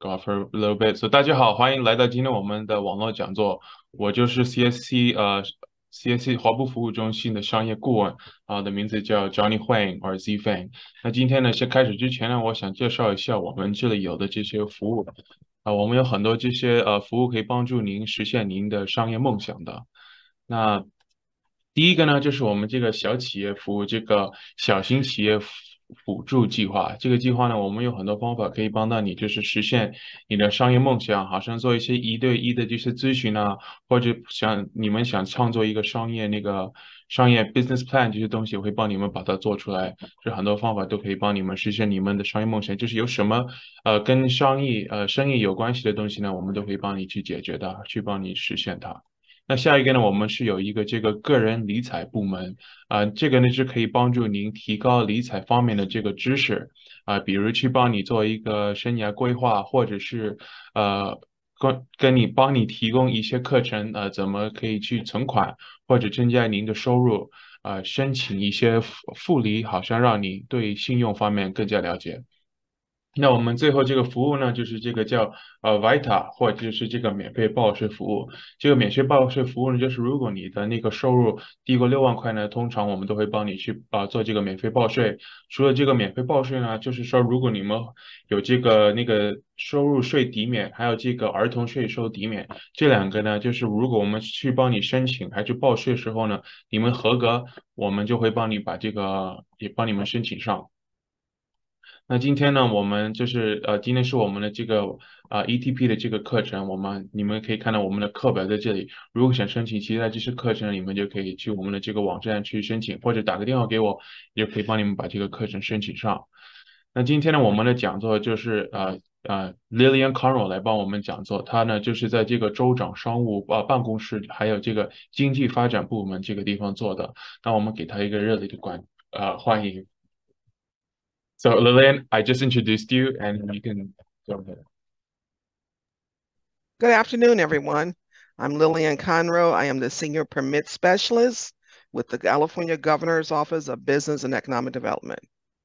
go for a little bit. So 大家好，欢迎来到今天我们的网络讲座。我就是 CSC 华埠服务中心的商业顾问的名字叫 Johnny Huang 或者 Z Fang。那今天呢，先开始之前呢，我想介绍一下我们这里有的这些服务我们有很多这些服务可以帮助您实现您的商业梦想的。那第一个呢，就是我们这个小企业服务，这个小型企业辅助计划。这个计划呢，我们有很多方法可以帮到你，就是实现你的商业梦想，好像做一些1对1的这些咨询啊，或者你们想创作一个商业 business plan 这些东西，我会帮你们把它做出来。这很多方法都可以帮你们实现你们的商业梦想。就是有什么跟生意有关系的东西呢，我们都可以帮你去解决的，去帮你实现它。那下一个呢，我们是有一个这个个人理财部门这个呢是可以帮助您提高理财方面的这个知识比如去帮你做一个生涯规划，或者是呃帮你提供一些课程怎么可以去存款或者增加您的收入申请一些复利，好像让你对信用方面更加了解。那我们最后这个服务呢，就是这个叫Vita，或者就是这个免费报税服务。这个免税报税服务呢，就是如果你的那个收入低过6万块呢，通常我们都会帮你去做这个免费报税。除了这个免费报税呢，就是说如果你们有这个那个收入税抵免，还有这个儿童税收抵免，这两个呢，就是如果我们去帮你申请还是报税时候呢，你们合格，我们就会帮你把这个也帮你们申请上。那今天呢，我们就是今天是我们的这个ETP 的这个课程，你们可以看到我们的课表在这里。如果想申请其他这些课程，你们就可以去我们的这个网站去申请，或者打个电话给我，也可以帮你们把这个课程申请上。那今天呢，我们的讲座就是Lillian Conroy 来帮我们讲座，他呢就是在这个州长商务办公室，还有这个经济发展部门这个地方做的。那我们给他一个热烈的欢迎。So Lillian, I just introduced you and you can go ahead. Good afternoon, everyone. I'm Lillian Conroe. I am the Senior Permit Specialist with the California Governor's Office of Business and Economic Development.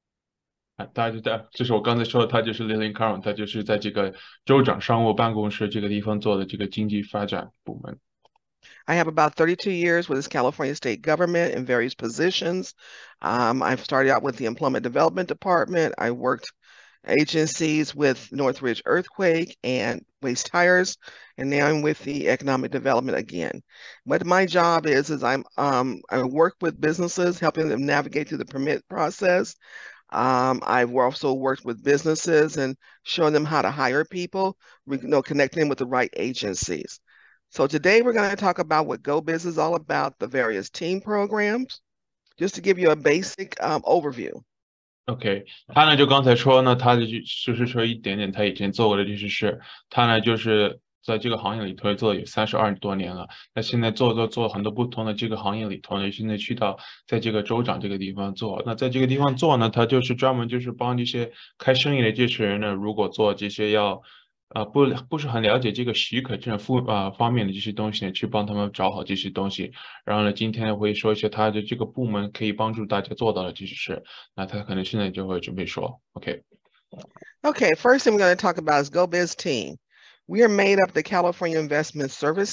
就是我刚才说的，他就是 Lillian Carroll，他就是在这个州长商务办公室这个地方做的这个经济发展部门。 I have about 32 years with this California state government in various positions. I've started out with the Employment Development Department. I worked agencies with Northridge Earthquake and Waste Tires, and now I'm with the Economic Development again. What my job is I work with businesses, helping them navigate through the permit process. I've also worked with businesses and showing them how to hire people, connecting them with the right agencies. So today we're going to talk about what Go Biz is all about, the various team programs, just to give you a basic overview. OK，他呢就刚才说呢，他就是说一点点他以前做过的这些事，他呢就是在这个行业里头做了有32多年了。那现在做很多不同的这个行业里头呢，现在去到在这个州长这个地方做。那在这个地方做呢，他就是专门就是帮这些开生意的这些人呢，如果做这些不是很了解这个许可证方面的这些东西呢，去帮他们找好这些东西。然后呢，今天呢会说一些他的这个部门可以帮助大家做到的这些事。那他可能现在就会准备说，OK。 Okay, first thing we're going to talk about is GoBiz team. We are made up the California Investment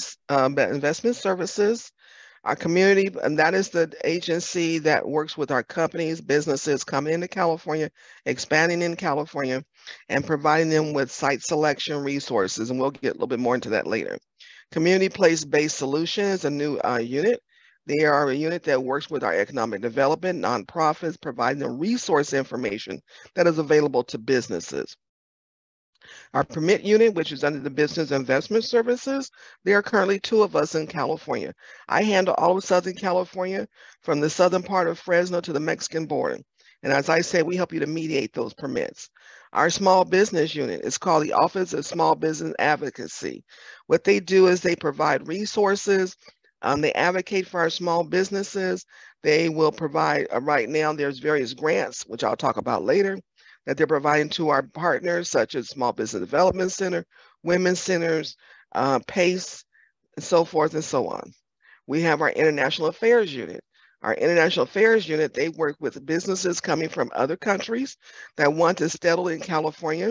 Services, our community, and that is the agency that works with our companies, businesses coming into California, expanding in California, and providing them with site selection resources. And we'll get a little bit more into that later. Community Place-Based Solution is a new unit. They are a unit that works with our economic development, nonprofits, providing them resource information that is available to businesses. Our permit unit, which is under the Business Investment Services, there are currently 2 of us in California. I handle all of Southern California, from the southern part of Fresno to the Mexican border. And as I said, we help you to mediate those permits. Our small business unit is called the Office of Small Business Advocacy. What they do is they provide resources. They advocate for our small businesses. They will provide, right now, there's various grants, which I'll talk about later, that they're providing to our partners, such as Small Business Development Center, Women's Centers, PACE, and so forth and so on. We have our International Affairs Unit. Our International Affairs Unit, they work with businesses coming from other countries that want to settle in California,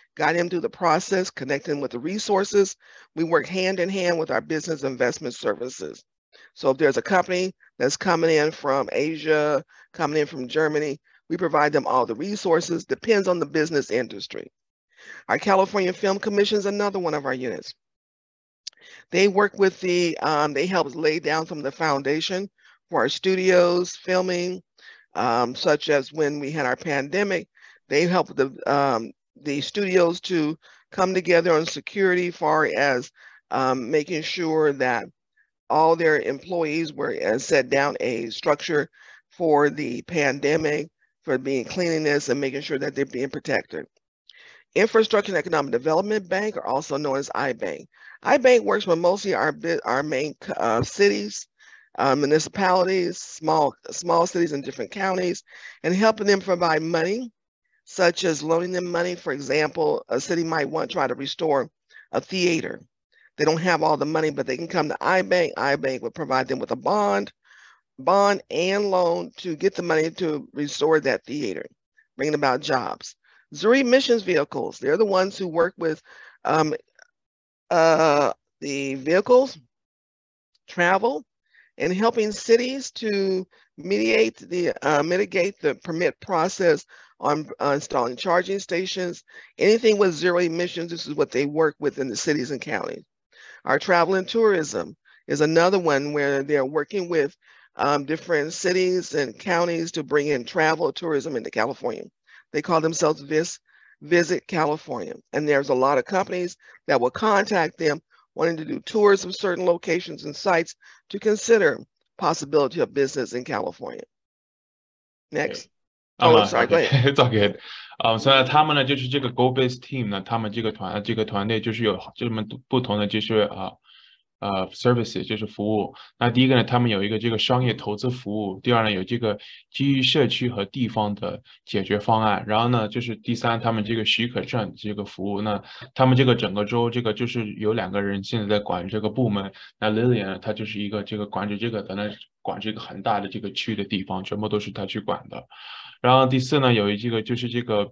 guide them through the process, connect them with the resources. We work hand in hand with our business investment services. So if there's a company that's coming in from Asia, coming in from Germany, we provide them all the resources, depends on the business industry. Our California Film Commission is another one of our units. They work with they help lay down some of the foundation for our studios, filming, such as when we had our pandemic. They help the studios to come together on security, far as making sure that all their employees were set down a structure for the pandemic, for being cleanliness and making sure that they're being protected. Infrastructure and Economic Development Bank, or also known as iBank. iBank works with mostly our main cities, municipalities, small cities in different counties, and helping them provide money, such as loaning them money. For example, a city might want to try to restore a theater. They don't have all the money, but they can come to iBank. iBank will provide them with a bond and loan to get the money to restore that theater, bringing about jobs. Zuri Missions Vehicles, they're the ones who work with the vehicles, travel, and helping cities to mitigate the permit process on installing charging stations. Anything with zero emissions, this is what they work with in the cities and counties. Our travel and tourism is another one where they're working with different cities and counties to bring in travel tourism into California. They call themselves Visit California. And there's a lot of companies that will contact them wanting to do tours of certain locations and sites to consider possibility of business in California. Next. Oh, sorry, go ahead. It's all good. 所以他们呢，就是这个 Go Base Team 呢，他们这个团队就是有这么不同的就是services 就是服务。那第一个呢，他们有一个这个商业投资服务；第二呢，有这个基于社区和地方的解决方案。然后呢，就是第三，他们这个许可证这个服务。那他们这个整个州这个就是有2个人现在在管这个部门。那 Lillian 她就是一个这个管着这个管这个很大的这个区的地方，全部都是她去管的。然后第四呢，有这个就是这个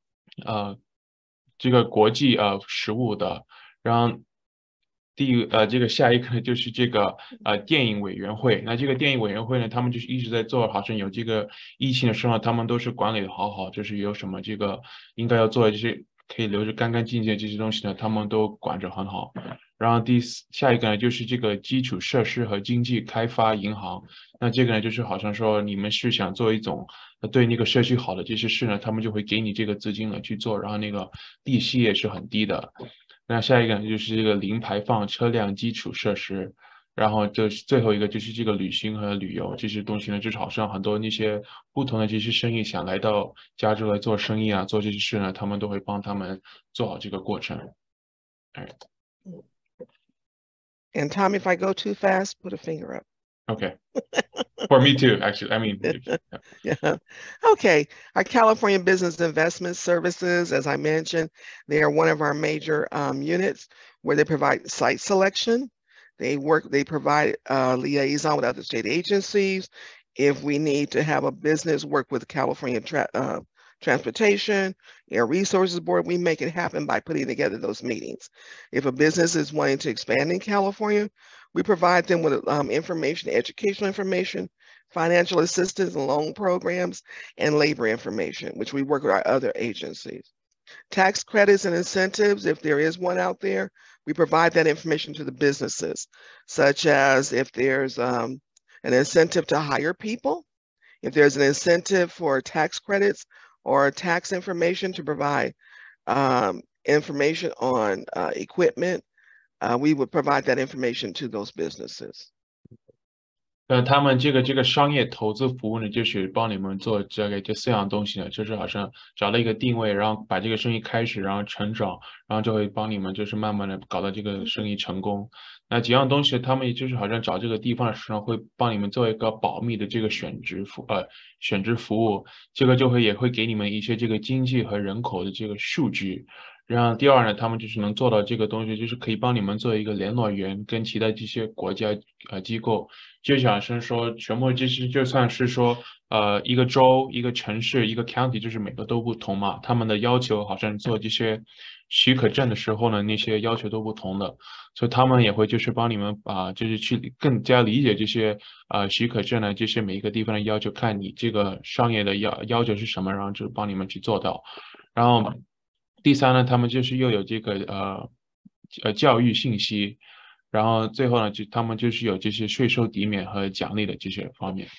国际实务的。然后这个下一个就是这个电影委员会。那这个电影委员会呢，他们就是一直在做，好像有这个疫情的时候，他们都是管理的好，就是有什么这个应该要做的这些可以留着干干净净这些东西呢，他们都管着很好。然后下一个呢，就是这个基础设施和经济开发银行。那这个呢，就是好像说你们是想做一种对那个社区好的这些事呢，他们就会给你这个资金了去做，然后那个利息也是很低的。那下一个呢，就是这个零排放车辆基础设施。然后就是最后一个就是这个旅行和旅游这些东西呢，就是好像很多那些不同的这些生意想来到加州来做生意啊，做这些事呢，他们都会帮他们做好这个过程。 And Tom, if I go too fast, put a finger up. Okay. For me too, actually. I mean, yeah. Okay. Our California Business Investment Services, as I mentioned, they are one of our major units where they provide site selection. They provide liaison with other state agencies. If we need to have a business work with California Transportation, Air Resources Board, we make it happen by putting together those meetings. If a business is wanting to expand in California, we provide them with information, educational information, financial assistance and loan programs, and labor information, which we work with our other agencies. Tax credits and incentives, if there is one out there, we provide that information to the businesses, such as if there's an incentive to hire people, if there's an incentive for tax credits or tax information to provide information on equipment, we would provide that information to those businesses. 他们这个商业投资服务呢，就是帮你们做这4样东西呢，就是好像找到一个定位，然后把这个生意开始，然后成长，然后就会帮你们就是慢慢的搞到这个生意成功。那几样东西，他们也就是好像找这个地方的时候，会帮你们做一个保密的这个选址服务，这个也会给你们一些这个经济和人口的这个数据。 然后第二呢，他们就是能做到这个东西，就是可以帮你们做一个联络员，跟其他这些国家机构，就像是说全部就是就算是说一个州、一个城市、一个 county，就是每个都不同嘛，他们的要求好像做这些许可证的时候呢，那些要求都不同的，所以他们也会就是帮你们就是去更加理解这些许可证呢，这些每一个地方的要求，看你这个商业的要求是什么，然后就帮你们去做到。然后第三呢，他们就是又有这个教育信息，然后最后呢，他们就是有这些税收抵免和奖励的这些方面。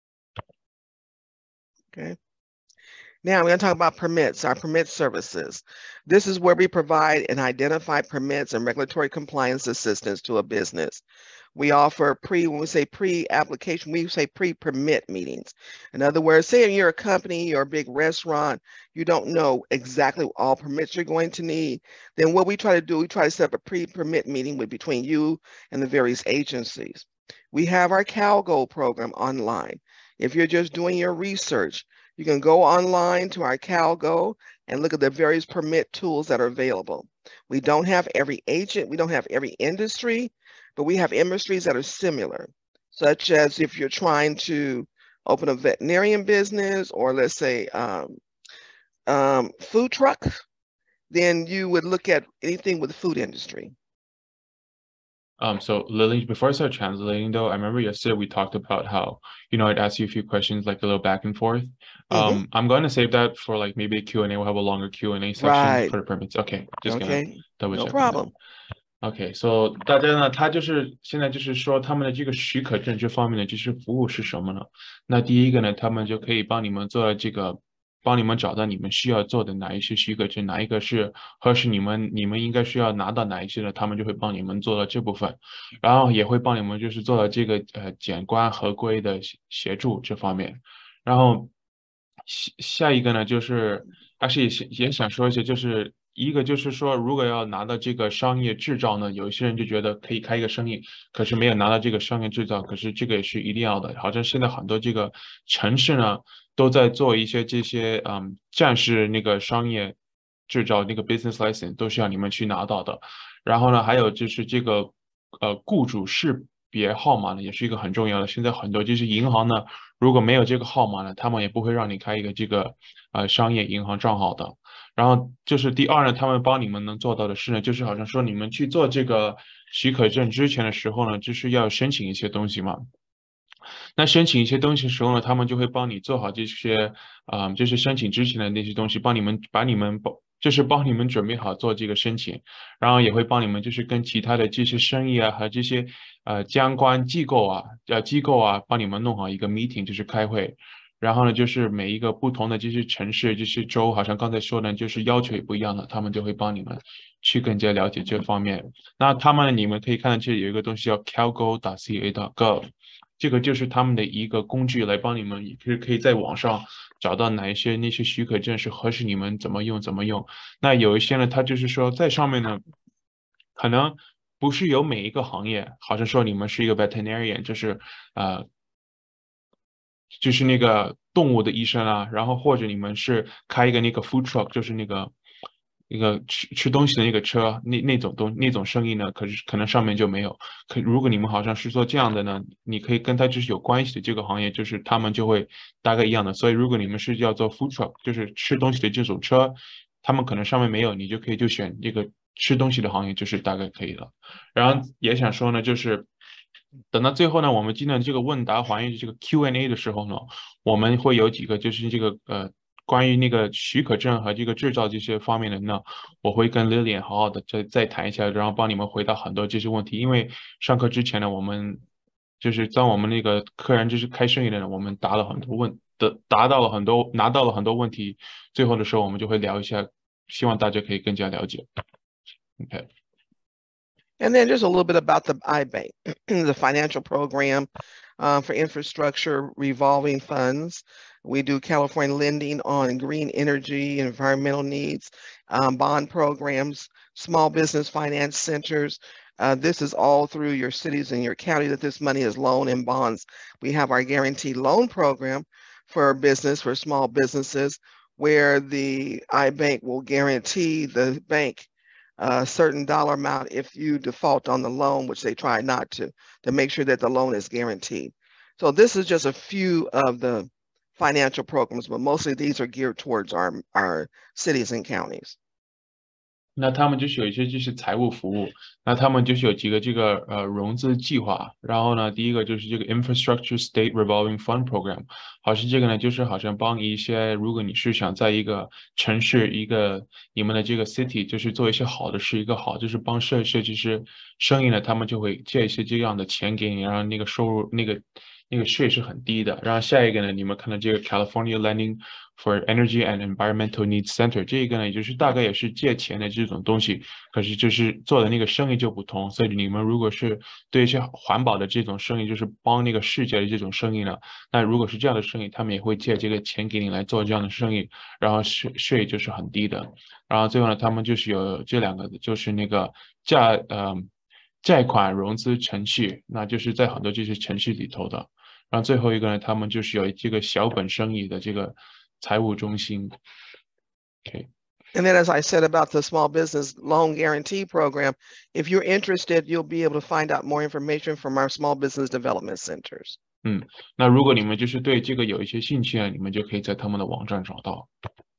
Okay. Now we're going to talk about permits, our permit services. This is where we provide and identify permits and regulatory compliance assistance to a business. We offer when we say pre-application, we say pre-permit meetings. In other words, say you're a company or a big restaurant, you don't know exactly all permits you're going to need. Then what we try to do, we try to set up a pre-permit meeting between you and the various agencies. We have our CalGo program online. If you're just doing your research, you can go online to our CalGo and look at the various permit tools that are available. We don't have every agent, we don't have every industry, but we have industries that are similar, such as if you're trying to open a veterinarian business or let's say food truck, then you would look at anything with the food industry. So Lily, before I start translating though, I remember yesterday we talked about how, I'd ask you a few questions, like a little back and forth. I'm going to save that for like maybe a Q&A. We'll have a longer Q&A section Right. for the permits. Okay, just gonna Okay. double No check on that. problem. OK，so 大家呢，他就是现在就是说他们的这个许可证这方面的就是服务是什么呢？那第一个呢，他们就可以帮你们做这个，帮你们找到你们需要做的哪一些许可证，哪一个是合适你们应该需要拿到哪一些的，他们就会帮你们做到这部分，然后也会帮你们就是做到这个检关合规的协助这方面，然后下一个呢，就是还是也想说一些，就是一个就是说，如果要拿到这个商业执照呢，有一些人就觉得可以开一个生意，可是没有拿到这个商业执照，可是这个也是一定要的。好像现在很多这个城市呢，都在做一些这些暂时那个商业执照那个 business license 都是要你们去拿到的。然后呢，还有就是这个雇主识别号码呢，也是一个很重要的。现在很多就是银行呢，如果没有这个号码呢，他们也不会让你开一个这个商业银行账号的。然后就是第二呢，他们帮你们能做到的是呢，就是好像说你们去做这个许可证之前的时候呢，就是要申请一些东西嘛。那申请一些东西的时候呢，他们就会帮你做好这些，就是申请之前的那些东西，帮你们就是帮你们准备好做这个申请，然后也会帮你们就是跟其他的这些生意啊和这些相关机构啊帮你们弄好一个 meeting，就是开会。然后呢，就是每一个不同的这些城市、这些州，好像刚才说的，就是要求也不一样的，他们就会帮你们去更加了解这方面。那你们可以看到这里有一个东西叫 calgo.ca.gov，这个就是他们的一个工具，来帮你们，就是可以在网上找到哪一些那些许可证是合适你们怎么用。那有一些呢，它就是说在上面呢，可能不是有每一个行业，好像说你们是一个 veterinarian，就是那个动物的医生啊，然后或者你们是开一个那个 food truck，就是那个吃东西的那个车，那种生意呢，可能上面就没有。如果你们好像是做这样的呢，你可以跟他就是有关系的这个行业，就是他们就会大概一样的。所以如果你们是要做 food truck，就是吃东西的这种车，他们可能上面没有，你就可以就选这个吃东西的行业，就是大概可以了。然后也想说呢，就是等到最后呢，我们今天这个问答环节这个 Q&A 的时候呢，我们会有几个就是这个关于那个许可证和这个制造这些方面的呢，我会跟 Lilian 好好的再谈一下，然后帮你们回答很多这些问题。因为上课之前呢，我们就是当我们那个客人就是开生意的人，我们答到了很多拿到了很多问题，最后的时候我们就会聊一下，希望大家可以更加了解。OK。 And then just a little bit about the iBank, the financial program for infrastructure revolving funds. We do California lending on green energy, environmental needs, bond programs, small business finance centers. This is all through your cities and your county that this money is loaned in bonds. We have our guaranteed loan program for small businesses, where the iBank will guarantee the bank a certain dollar amount if you default on the loan, which they try not to make sure that the loan is guaranteed. So this is just a few of the financial programs, but mostly these are geared towards our cities and counties. 那他们就是有一些就是财务服务，那他们就是有几个这个融资计划，然后呢，第一个就是这个 Infrastructure State Revolving Fund Program，好像这个呢就是好像帮一些，如果你是想在一个城市一个你们的这个 city 就是做一些好的事，一个好就是帮设计师生意呢，他们就会借一些这样的钱给你，然后那个收入那个税是很低的。然后下一个呢，你们看到这个 California Lending for Energy and Environmental Needs Center，这个呢，也就是大概也是借钱的这种东西，可是就是做的那个生意就不同。所以你们如果是对一些环保的这种生意，就是帮那个世界的这种生意呢，那如果是这样的生意，他们也会借这个钱给你来做这样的生意，然后税就是很低的。然后最后呢，他们就是有这两个，就是那个贷款融资程序，那就是在很多这些程序里头的。然后最后一个呢，他们就是有这个小本生意的这个财务中心。Okay. And then, as I said about the small business loan guarantee program, if you're interested, you'll be able to find out more information from our small business development centers. 那如果你们就是对这个有一些兴趣呢，你们就可以在他们的网站找到。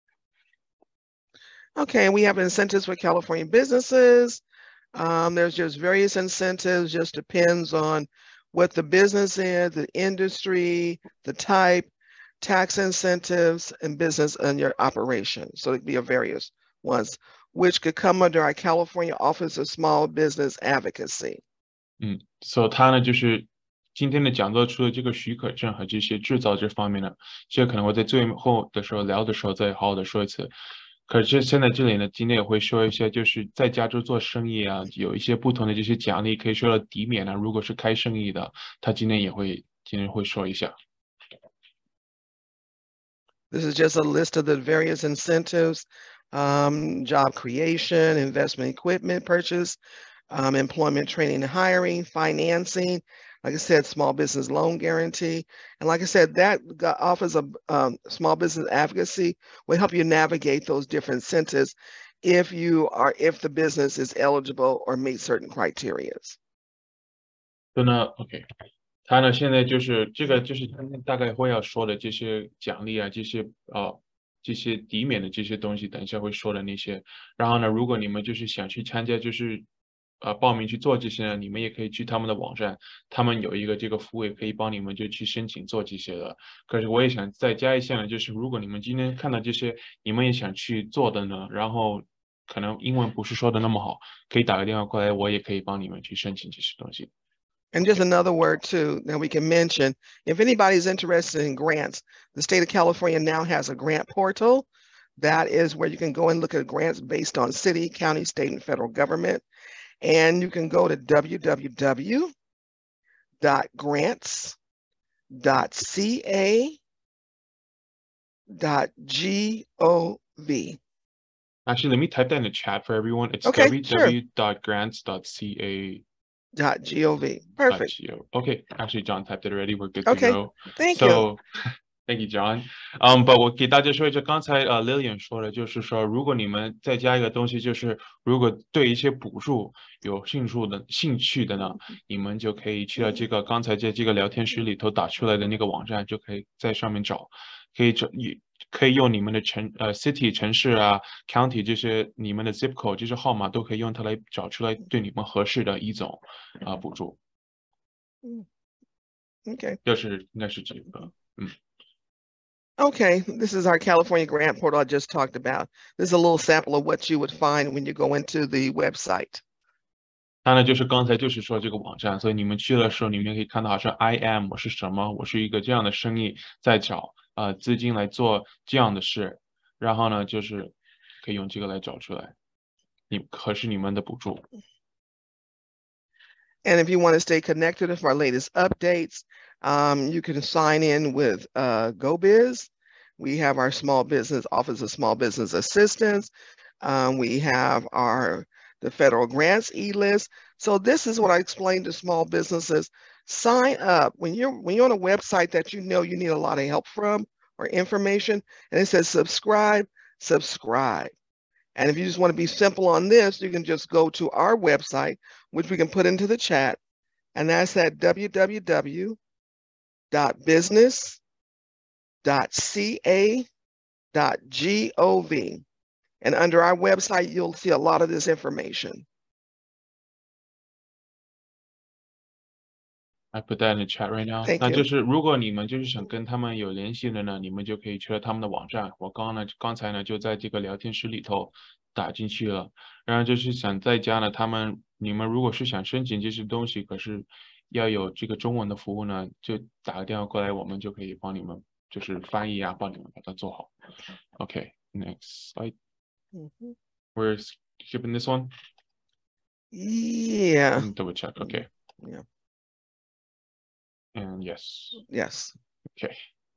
Okay, we have incentives for California businesses. There's just various incentives, just depends on what the business is, the industry, the type, tax incentives, and business and your operation. So it'd be a various ones, which could come under our California Office of Small Business Advocacy. So 它呢就是今天的讲座除了这个许可证和这些制造这方面呢，这个可能我在最后的时候聊的时候再好好的说一次。可是现在这里呢，今天也会说一些，就是在加州做生意啊，有一些不同的这些奖励，可以说到抵免啊。如果是开生意的，他今天会说一下。 This is just a list of the various incentives, job creation, investment equipment purchase, employment training and hiring, financing, like I said, small business loan guarantee. And like I said, that Office of Small Business Advocacy will help you navigate those different incentives if the business is eligible or meet certain criteria. So now, okay. 他呢，现在就是这个，就是今天大概会要说的这些奖励啊，这些抵免的这些东西，等一下会说的那些。然后呢，如果你们就是想去参加，就是报名去做这些呢，你们也可以去他们的网站，他们有一个这个服务也可以帮你们就去申请做这些的。可是我也想再加一项呢，就是如果你们今天看到这些，你们也想去做的呢，然后可能英文不是说的那么好，可以打个电话过来，我也可以帮你们去申请这些东西。 And just another word too that we can mention, if anybody's interested in grants, the state of California now has a grant portal. That is where you can go and look at grants based on city, county, state, and federal government. And you can go to www.grants.ca.gov. Actually, let me type that in the chat for everyone. It's okay, www.grants.ca. .gov. Perfect. Okay, actually, John typed it already. We're good to go. Thank you. Thank you, John. But 我给大家说一下，刚才Lillian 说的，就是说，如果你们再加一个东西，就是如果对一些补助有兴趣的呢，你们就可以去到这个刚才在这个聊天室里头打出来的那个网站，就可以在上面找，可以用你们的city 城市啊 county 这些你们的 zip code 这些号码都可以用它来找出来对你们合适的一种补助。 Okay. 应该是这个 Okay, this is our California grant portal I just talked about. This is a little sample of what you would find when you go into the website. 它呢就是刚才就是说这个网站，所以你们去的时候，你们可以看到好像 I am 我是什么，我是一个这样的生意，在找资金来做这样的事，然后呢就是可以用这个来找出来，合适你们的补助。 And if you want to stay connected with our latest updates, you can sign in with GoBiz. We have our small business Office of Small Business Assistance. We have the federal grants e-list. So this is what I explained to small businesses. Sign up when you're on a website that you know you need a lot of help from, or information, and it says subscribe, subscribe. And if you just want to be simple on this, you can just go to our website, which we can put into the chat, and that's at www.business.ca.gov. And under our website, you'll see a lot of this information. I put that in the chat right now. 那就是如果你们就是想跟他们有联系的呢，你们就可以去了他们的网站。我刚才呢就在这个聊天室里头打进去了。然后就是想在家呢，你们如果是想申请这些东西，可是要有这个中文的服务呢，就打个电话过来，我们就可以帮你们就是翻译啊，帮你们把它做好。Okay, next slide. We're skipping this one. Yeah. Double check. Okay. Yeah. And yes. Yes. Okay.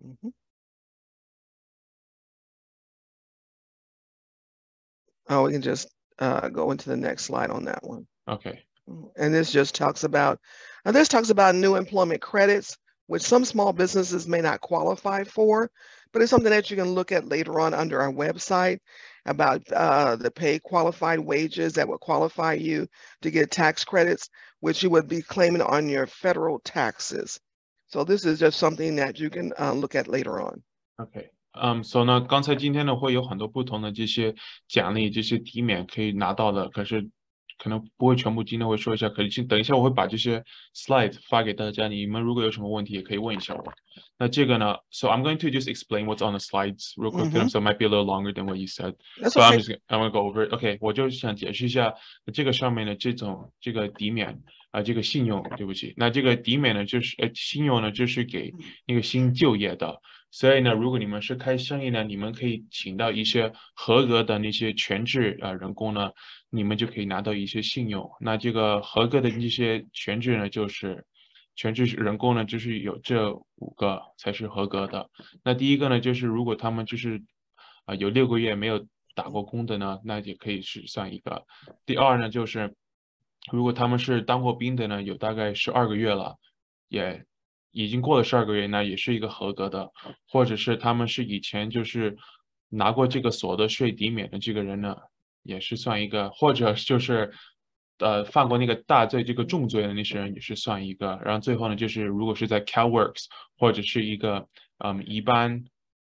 Oh, we can just go into the next slide on that one. Okay. And this just talks about, new employment credits, which some small businesses may not qualify for, but it's something that you can look at later on under our website about the pay qualified wages that would qualify you to get tax credits, which you would be claiming on your federal taxes. So this is just something that you can look at later on. Okay. So 呢，刚才今天呢会有很多不同的这些奖励、这些抵免可以拿到的，可是可能不会全部今天会说一下，可是等一下我会把这些 slide 发给大家，你们如果有什么问题也可以问一下我。那这个呢 ，so I'm going to just explain what's on the slides real quick, so it might be a little longer than what you said. That's But okay. I'm gonna go over it. Okay, 我就想解释一下这个上面的这个抵免这个信用，对不起，那这个抵免呢就是信用呢就是给那个新就业的。所以呢，如果你们是开生意呢，你们可以请到一些合格的那些全职人工呢，你们就可以拿到一些信用。那这个合格的这些全职呢，就是全职人工呢，就是有这5个才是合格的。那第一个呢，就是如果他们就是有6个月没有打过工的呢，那也可以是算一个。第二呢，就是如果他们是当过兵的呢，有大概12个月了，也已经过了12个月，那也是一个合格的，或者是他们是以前就是拿过这个所得税抵免的这个人呢，也是算一个，或者就是犯过那个大罪这个重罪的那些人也是算一个。然后最后呢，就是如果是在 CalWorks 或者是一个一般。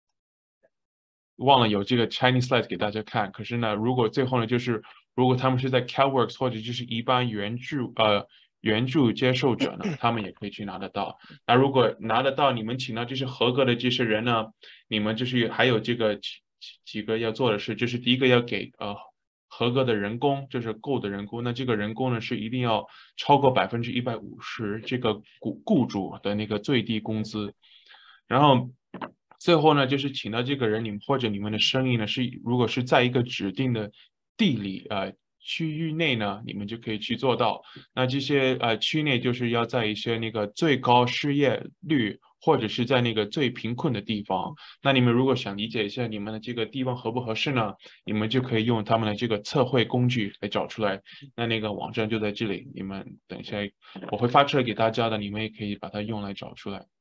忘了有这个 Chinese slide 给大家看，可是呢，如果最后呢，就是如果他们是在 CalWorks 或者就是一般援助接受者呢，他们也可以去拿得到。那如果拿得到，你们请到这些合格的这些人呢，你们就是还有这个几个要做的事，就是第一个要给合格的人工，就是够的人工。那这个人工呢是一定要超过150%这个雇主的那个最低工资，然后。最后呢，就是请到这个人，或者你们的生意呢如果是在一个指定的地理区域内呢，你们就可以去做到。那这些区内就是要在一些那个最高失业率，或者是在那个最贫困的地方。那你们如果想理解一下你们的这个地方合不合适呢，你们就可以用他们的这个测绘工具来找出来。那个网站就在这里，你们等一下我会发出来给大家的，你们也可以把它用来找出来。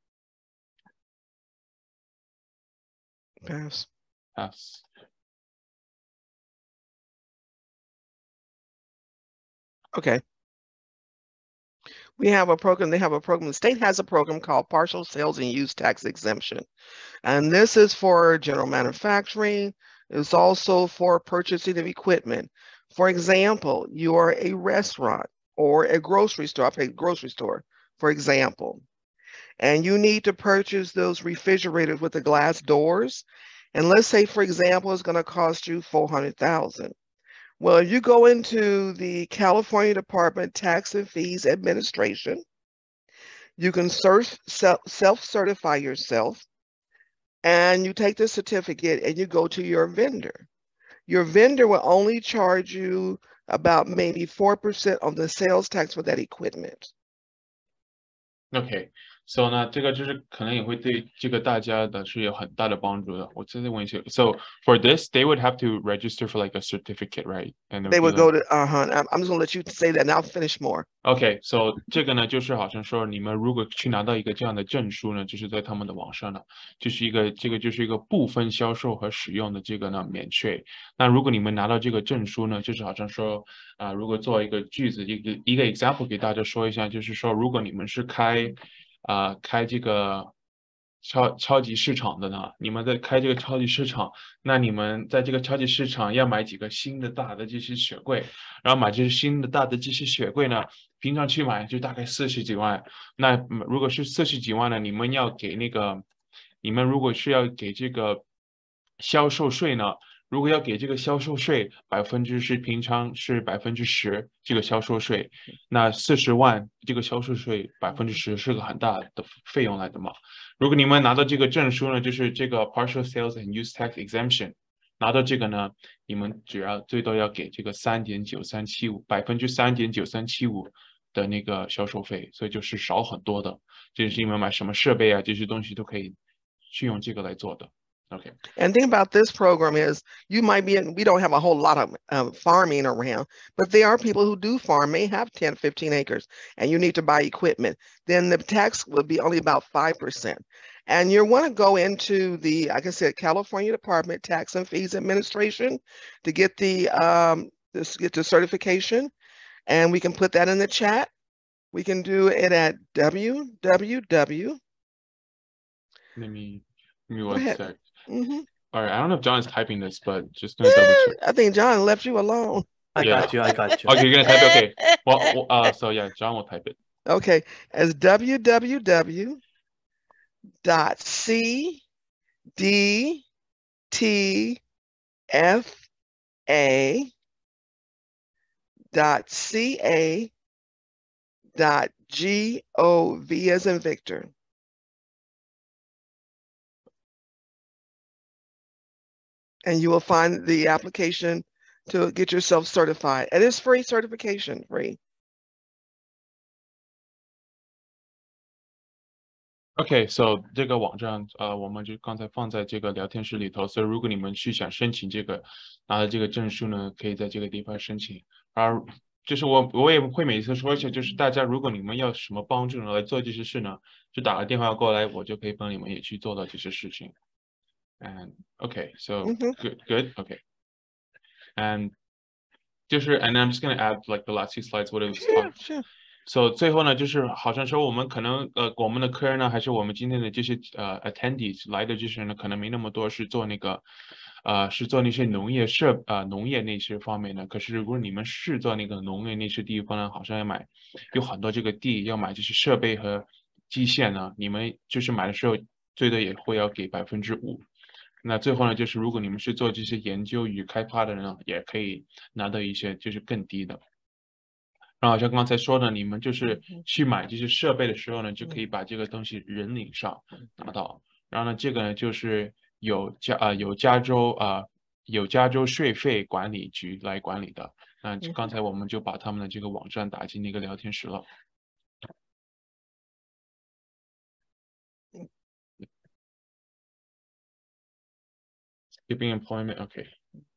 Pass. Okay. We have a program, they have a program, the state has a program called Partial Sales and Use Tax Exemption. And this is for general manufacturing. It's also for purchasing of equipment. For example, you are a restaurant or a grocery store, for example, and you need to purchase those refrigerators with the glass doors. And let's say, for example, it's going to cost you $400,000. Well, if you go into the California Department Tax and Fees Administration, you can self-certify yourself, and you take the certificate and you go to your vendor. Your vendor will only charge you about maybe 4% of the sales tax for that equipment. Okay, So 呢，这个就是可能也会对这个大家的是有很大的帮助的。我再问一下，So for this, they would have to register for like a certificate, right? And it They would be would like go to, I'm just gonna let you say that and I'll finish more. Okay, so 这个呢，就是好像说你们如果去拿到一个这样的证书呢，就是在他们的网上呢，这个就是一个部分销售和使用的这个呢免税。那如果你们拿到这个证书呢，就是好像说如果做一个句子一个 example 给大家说一下，就是说如果你们是开这个超级市场的呢，你们在开这个超级市场，那你们在这个超级市场要买几个新的大的这些雪柜，然后买这些新的大的这些雪柜呢，平常去买就大概40几万。那如果是40几万呢，你们要给那个，你们如果是要给这个销售税呢，如果要给这个销售税平常是10%这个销售税，那40万这个销售税10%是个很大的费用来的嘛。如果你们拿到这个证书呢，就是这个 partial sales and use tax exemption，拿到这个呢，你们最多要给这个3.9375%的那个销售费，所以就是少很多的。这是你们买什么设备啊，这些东西都可以去用这个来做的。Okay. And thing about this program is you might be we don't have a whole lot of farming around, but there are people who do farm, may have 10, 15 acres, and you need to buy equipment. Then the tax will be only about 5%. And you want to go into the, like I said, California Department Tax and Fees Administration to get the certification. And we can put that in the chat. We can do it at www. Let me one sec. Mm-hmm. All right, I don't know if John is typing this, but just gonna double check. I think John left you alone. I got you. Okay, you're gonna type it. Okay. Well, so yeah, John will type it. Okay, as www.cdtfa.ca.gov as in Victor. And you will find the application to get yourself certified. It is free certification, free. Okay, so 这个网站我们就刚才放在这个聊天室里头，所以如果你们去想申请这个拿的这个证书呢，可以在这个地方申请。而就是我也会每次说一下，就是大家如果你们要什么帮助呢，来做这些事呢，就打个电话过来，我就可以帮你们也去做到这些事情。And okay, so good, okay. And I'm just gonna add like the last 2 slides what it was. Sure. So 最后呢，就是好像说我们可能我们的客人呢，还是我们今天的这些attendees 来的这些人呢，可能没那么多是做那个是做那些农业那些方面的。可是如果你们是做那个农业那些地方呢，好像有很多这个地要买这些设备和机械呢，你们就是买的时候最多也会要给5%。那最后呢，就是如果你们是做这些研究与开发的人呢，也可以拿到一些就是更低的。然后像刚才说的，你们就是去买这些设备的时候呢，就可以把这个东西人领上拿到。然后呢，这个呢就是有加州税费管理局来管理的。那刚才我们就把他们的这个网站打进那个聊天室了。Keeping employment, okay.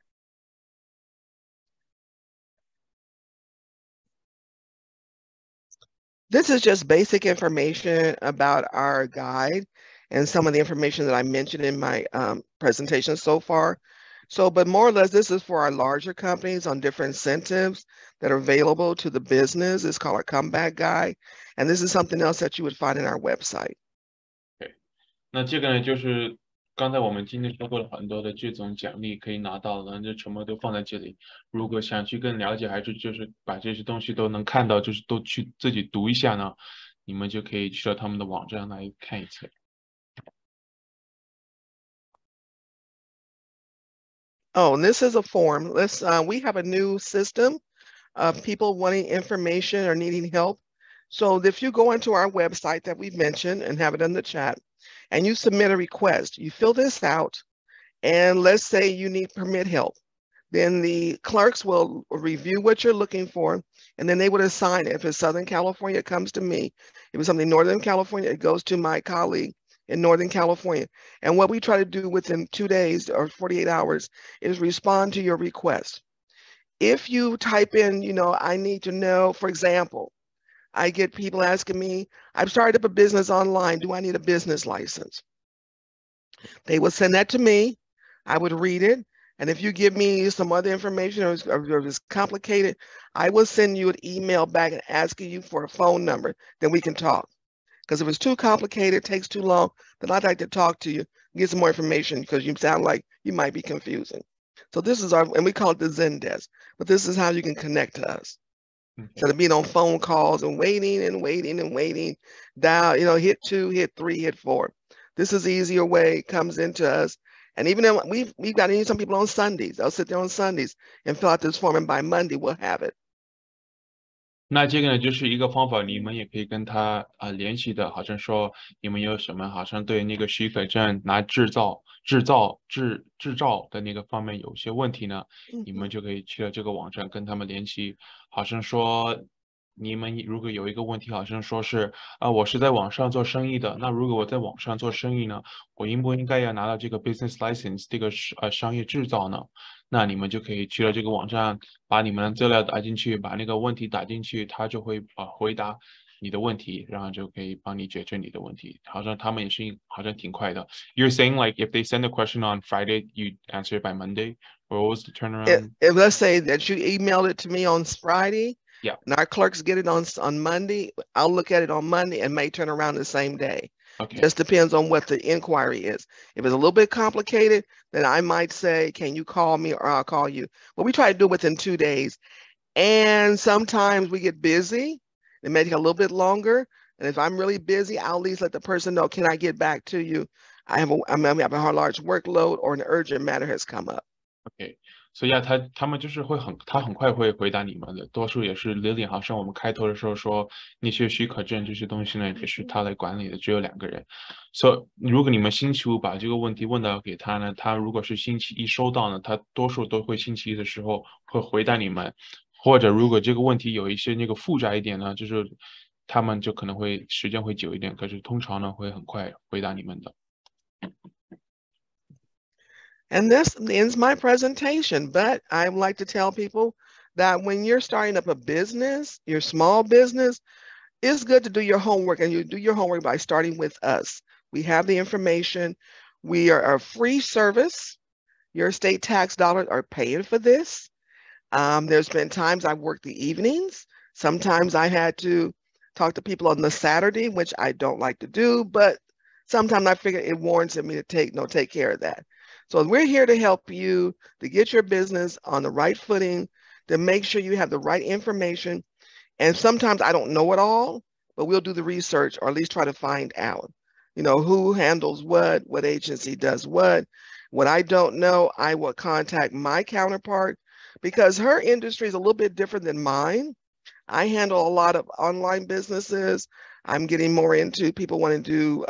This is just basic information about our guide and some of the information that I mentioned in my presentation so far. So, but more or less, this is for our larger companies on different incentives that are available to the business. It's called a comeback guide. And this is something else that you would find in our website. Okay. 那这个呢，就是刚才我们今天说过了很多的这种奖励可以拿到的，就全部都放在这里。如果想去更了解，还是就是把这些东西都能看到，就是都去自己读一下呢，你们就可以去到他们的网站来看一次。 Oh, and this is a form. We have a new system of people wanting information or needing help. So if you go into our website that we've mentioned and have it in the chat, and you submit a request, you fill this out, and let's say you need permit help. Then the clerks will review what you're looking for, and then they would assign it. If it's Southern California, it comes to me. If it's something Northern California, it goes to my colleague in Northern California. And what we try to do within 2 days or 48 hours is respond to your request. If you type in, I need to know, for example, I get people asking me, I've started up a business online. Do I need a business license? They would send that to me. I would read it. And if you give me some other information or it's complicated, I will send you an email back and asking you for a phone number, then we can talk. Because if it's too complicated, takes too long, then I'd like to talk to you, get some more information because you sound like you might be confusing. So this is and we call it the Zendesk, but this is how you can connect to us. Instead of being on phone calls and waiting and waiting and waiting, dial, hit 2, hit 3, hit 4. This is the easier way, comes into us. And even though we've got some people on Sundays, they'll sit there on Sundays and fill out this form, and by Monday we'll have it. 那这个呢，就是一个方法，你们也可以跟他联系的，好像说你们有什么，好像对那个许可证拿制造的那个方面有些问题呢，你们就可以去了这个网站跟他们联系，好像说你们如果有一个问题，好像说是我是在网上做生意的，那如果我在网上做生意呢，我应不应该要拿到这个 business license 这个商业制造呢？那你们就可以去了这个网站，把你们的资料打进去，把那个问题打进去，他就会回答你的问题，然后就可以帮你解决你的问题。好像他们也是好像挺快的。You're saying like if they send a question on Friday, you answer it by Monday, or what was the turnaround? If let's say that you emailed it to me on Friday, Yeah. and our clerks get it on Monday, I'll look at it on Monday and may turn around the same day. Okay. Just depends on what the inquiry is. If it's a little bit complicated, then I might say, can you call me or I'll call you. But we try to do it within 2 days. And sometimes we get busy. It may take a little bit longer. And if I'm really busy, I'll at least let the person know, can I get back to you? I have a large workload or an urgent matter has come up. Okay. 所以他们就是他很快会回答你们的，多数也是 Lily，好像我们开头的时候说那些许可证这些东西呢，也是他来管理的，只有2个人。所以如果你们星期五把这个问题问到给他呢，他如果是星期一收到呢，他多数都会星期一的时候会回答你们，或者如果这个问题有一些那个复杂一点呢，就是他们就可能会时间会久一点，可是通常呢会很快回答你们的。 And this ends my presentation, but I would like to tell people that when you're starting up a business, your small business, it's good to do your homework, and you do your homework by starting with us. We have the information. We are a free service. Your state tax dollars are paying for this. There's been times I've worked the evenings. Sometimes I had to talk to people on the Saturday, which I don't like to do, but sometimes I figure it warrants me to take care of that. So we're here to help you to get your business on the right footing, to make sure you have the right information. And sometimes I don't know it all, but we'll do the research or at least try to find out, who handles what agency does what. What I don't know, I will contact my counterpart because her industry is a little bit different than mine. I handle a lot of online businesses. I'm getting more into people want to do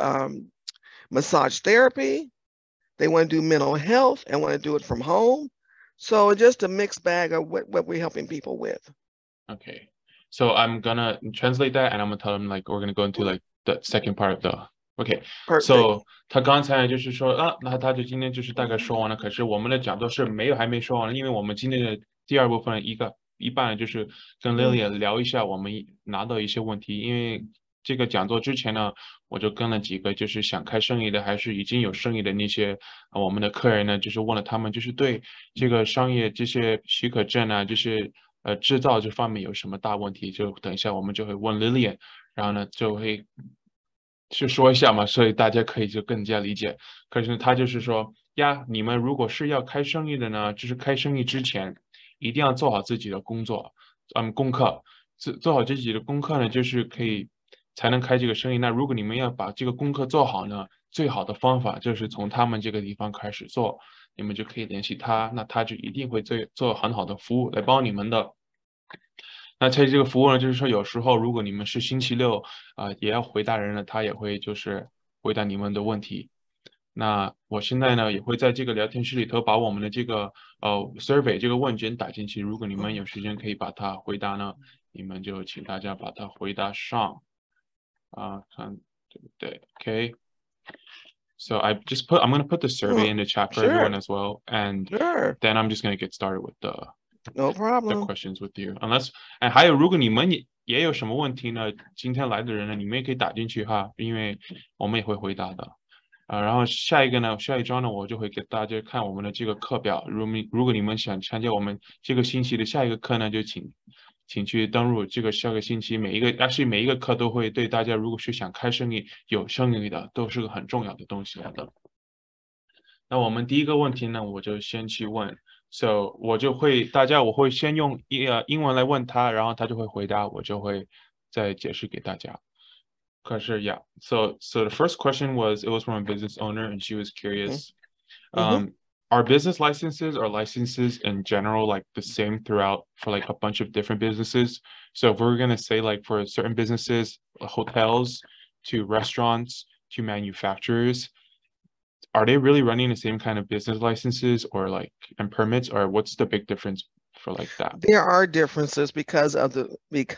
massage therapy. They want to do mental health and want to do it from home. So just a mixed bag of what we're helping people with. Okay. So I'm gonna translate that and I'm gonna tell them like we're gonna go into like the second part of the OK. Perfect. So 他刚才就是说那他就今天就是大概说完了，可是我们的讲座是还没说完，因为我们今天的第2部分一半就是跟 Lily 聊一下我们拿到一些问题，因为这个讲座之前呢，我就跟了几个就是想开生意的，还是已经有生意的那些我们的客人呢，就是问了他们，就是对这个商业这些许可证啊，就是制造这方面有什么大问题，就等一下我们就会问 Lilian， 然后呢就会去说一下嘛，所以大家可以就更加理解。可是他就是说呀，你们如果是要开生意的呢，就是开生意之前一定要做好自己的工作，功课，做好自己的功课呢，就是可以才能开这个生意。那如果你们要把这个功课做好呢，最好的方法就是从他们这个地方开始做，你们就可以联系他，那他就一定会做很好的服务来帮你们的。那其实这个服务呢，就是说有时候如果你们是星期六也要回答人了，他也会就是回答你们的问题。 那我现在呢也会在这个聊天室里头把我们的这个survey 这个问卷打进去。如果你们有时间可以把它回答呢，你们就请大家把它回答上。看对不对 ？Okay. So I'm going to put the survey in the chat for everyone as well, and then I'm just going to get started with No the problem. questions with you. Unless, 还有如果你们也有什么问题呢，今天来的人呢，你们也可以打进去哈，因为我们也会回答的。然后下一章呢，我就会给大家看我们的这个课表。如果你们想参加我们这个星期的下一个课呢，就请去登录这个下个星期每一个课都会对大家，如果是想开生意有生意的，都是个很重要的东西来的。那我们第一个问题呢，我就先去问。So 我会先用英文来问他，然后他就会回答，我就会再解释给大家。可是 yeah. So the first question was from a business owner, and she was curious. Are business licenses or licenses in general like the same throughout for like a bunch of different businesses? So if we're gonna say like for certain businesses, hotels to restaurants to manufacturers, are they really running the same kind of business licenses or like and permits, or what's the big difference for like that? There are differences because of the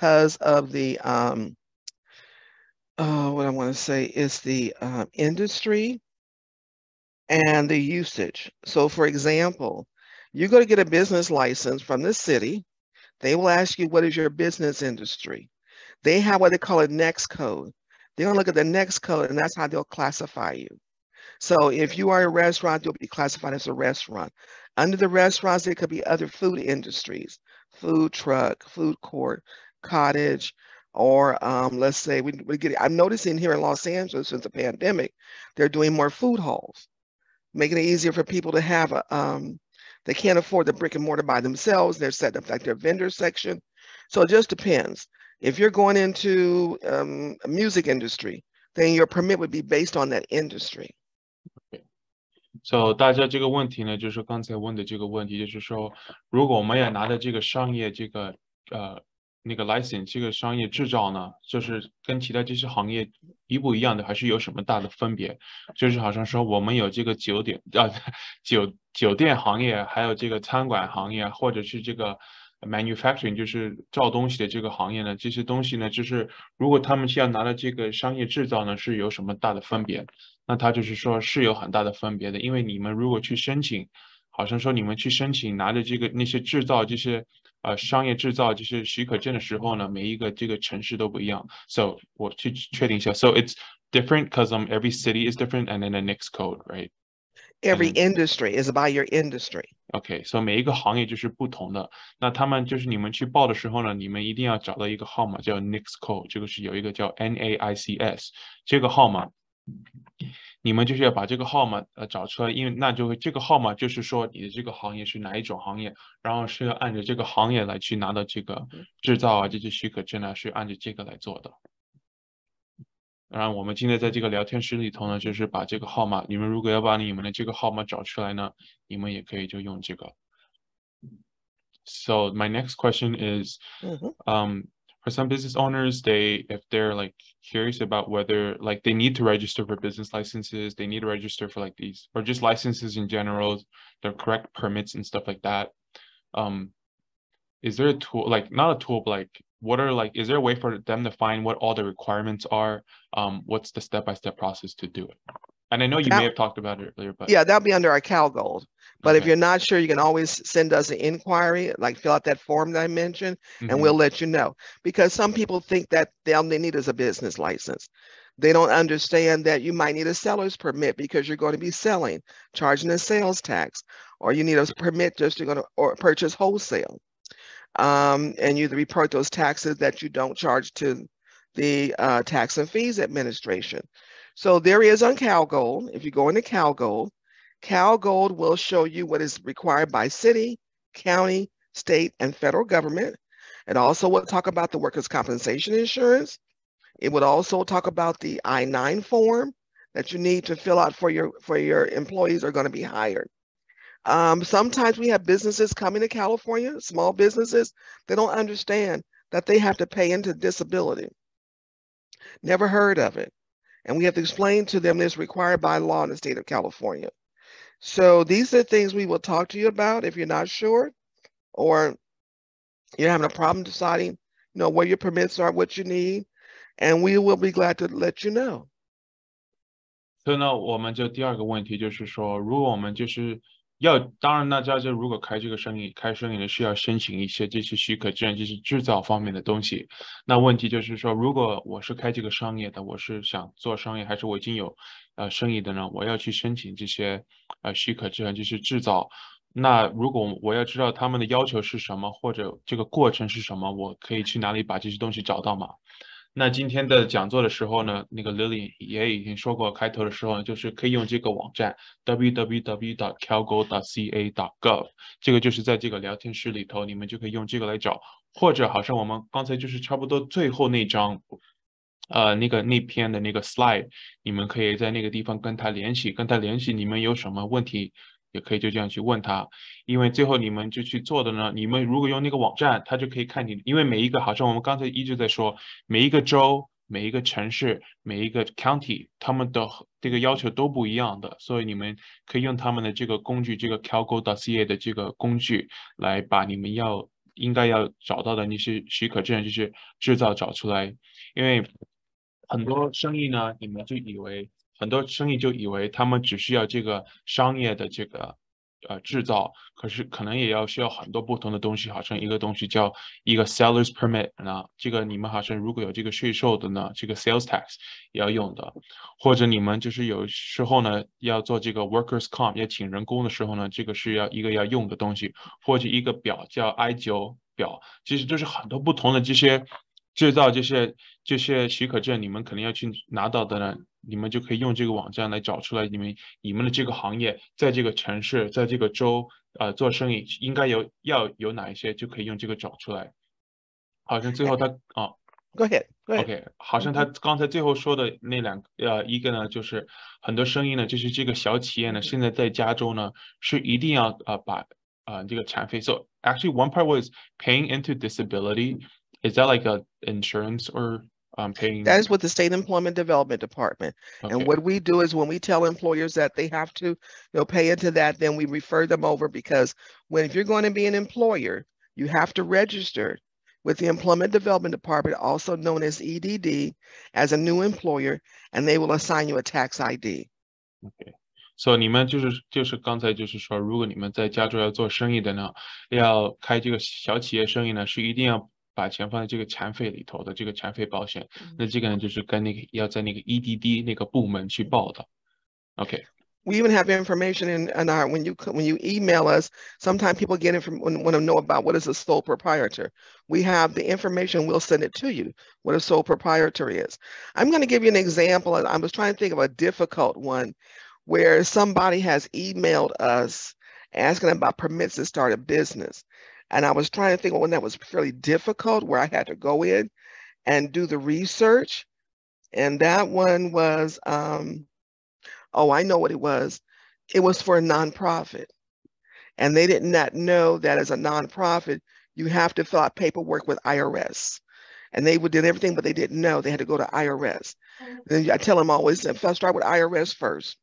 what I want to say is the industry and the usage. So for example, you go to get a business license from the city, they will ask you, what is your business industry? They have what they call a NEX code. They're gonna look at the NEX code and that's how they'll classify you. So if you are a restaurant, you'll be classified as a restaurant. Under the restaurants, there could be other food industries, food truck, food court, cottage, or let's say I'm noticing here in Los Angeles since the pandemic, they're doing more food halls, making it easier for people to have they can't afford the brick and mortar by themselves. They're setting up like their vendor section. So it just depends. If you're going into a music industry, then your permit would be based on that industry. So 大家这个问题呢，就是刚才问的这个问题，就是说，如果我们也拿的这个商业那个 license 这个商业执照呢，就是跟其他这些行业一不一样的，还是有什么大的分别？就是好像说我们有这个酒店行业，还有这个餐馆行业，或者是这个 manufacturing 就是造东西的这个行业呢，这些东西呢，就是如果他们需要拿的这个商业制造呢，是有什么大的分别？那他就是说是有很大的分别的，因为你们如果去申请，好像说你们去申请拿着那些制造这些商业制造这些许可证的时候呢，每一个这个城市都不一样。So 我去确定一下。So it's different because every city is different, and then the NICS code, right? Every industry is by your industry. Okay, so 每一个行业就是不同的。那他们就是你们去报的时候呢，你们一定要找到一个号码叫 NICS code，这个是有一个叫 NAICS 这个号码。你们就是要把这个号码找出来，因为那就会这个号码就是说你的这个行业是哪一种行业，然后是要按照这个行业来去拿到这个制造啊这些许可证啊，是按照这个来做的。然后我们今天在这个聊天室里头呢，就是把这个号码，你们如果要把你们的这个号码找出来呢，你们也可以就用这个。So my next question is, for some business owners, if they're like curious about whether like they need to register for business licenses, they need to register for like these, or just licenses in general, the correct permits and stuff like that. Is there a tool, like not a tool, but like, is there a way for them to find what all the requirements are? What's the step-by-step process to do it? And I know you may have talked about it earlier, but yeah, that'll be under our CalGold. But if you're not sure, you can always send us an inquiry, like fill out that form that I mentioned, and we'll let you know. Because some people think that all they need is a business license. They don't understand that you might need a seller's permit because you're going to be selling, charging a sales tax, or you need a permit just to go to or purchase wholesale. And you report those taxes that you don't charge to the Tax and Fees Administration. So there is on CalGold. If you go into CalGold, CalGold will show you what is required by city, county, state, and federal government. It also will talk about the workers' compensation insurance. It would also talk about the I-9 form that you need to fill out for your employees who are going to be hired. Sometimes we have businesses coming to California, small businesses, they don't understand that they have to pay into disability. Never heard of it. And we have to explain to them this required by law in the state of California. So these are things we will talk to you about if you're not sure, or you're having a problem deciding, where your permits are, what you need, and we will be glad to let you know. 所以呢，我们就第二个问题就是说，如果我们当然大家就如果开生意呢是要申请一些这些许可证，就是制造方面的东西。那问题就是说，如果我是开这个商业的，我是想做商业，还是我已经有生意的呢？我要去申请这些许可证，就是制造。那如果我要知道他们的要求是什么，或者这个过程是什么，我可以去哪里把这些东西找到吗？那今天的讲座的时候呢，那个 Lily 也已经说过，开头的时候呢，就是可以用这个网站 www.calgo.ca.gov， 这个就是在这个聊天室里头，你们就可以用这个来找，或者好像我们刚才就是差不多最后那张，那篇的那个 slide， 你们可以在那个地方跟他联系，你们有什么问题，也可以就这样去问他。因为最后你们就去做的呢，你们如果用那个网站，他就可以看你，因为每一个好像我们刚才一直在说，每一个州、每一个城市、每一个 county， 他们的这个要求都不一样的，所以你们可以用他们的这个工具，这个 calgo.ca 的这个工具来把你们应该要找到的那些许可证，就是制造找出来。因为很多生意呢，很多生意就以为他们只需要这个商业的这个制造，可是可能也需要很多不同的东西，好像一个东西叫一个 seller's permit 呢，这个你们好像如果有这个税收的呢，这个 sales tax 也要用的，或者你们就是有时候呢要做这个 workers comp 要请人工的时候呢，这个是要用的东西，或者一个表叫 I9表，其实就是很多不同的这些制造这些许可证，你们肯定要去拿到的呢，你们就可以用这个网站来找出来你们的这个行业在这个城市在这个州做生意应该要有哪一些，就可以用这个找出来。好像最后 Go ahead. OK，好像他刚才最后说的那一个呢，就是很多生意呢，就是这个小企业呢，现在在加州呢是一定要把这个产费。So actually, one part was paying into disability. Is that like a insurance or paying? That is with the State Employment Development Department. Okay. And what we do is when we tell employers that they have to pay into that, then we refer them over, because if you're going to be an employer, you have to register with the Employment Development Department, also known as EDD, as a new employer, and they will assign you a tax ID. Okay. So 你们就是刚才就是说，如果你们在加州要做生意的呢，要开这个小企业生意呢，是一定要把钱放在这个产费里头的这个产费保险。那这个呢，就是跟要在那个 EDD 那个部门去报的。Okay. We even have information in our when you email us. Sometimes people get want to know about what is a sole proprietor. We have the information. We'll send it to you. What a sole proprietor is. I'm going to give you an example. I was trying to think of a difficult one, where somebody has emailed us asking about permits to start a business, and I was trying to think of one that was fairly difficult, where I had to go in and do the research, and that one was. Oh, I know what it was. It was for a nonprofit. And they did not know that as a nonprofit, you have to fill out paperwork with IRS. And they did everything, but they didn't know they had to go to IRS. Then I tell them always, start with IRS first.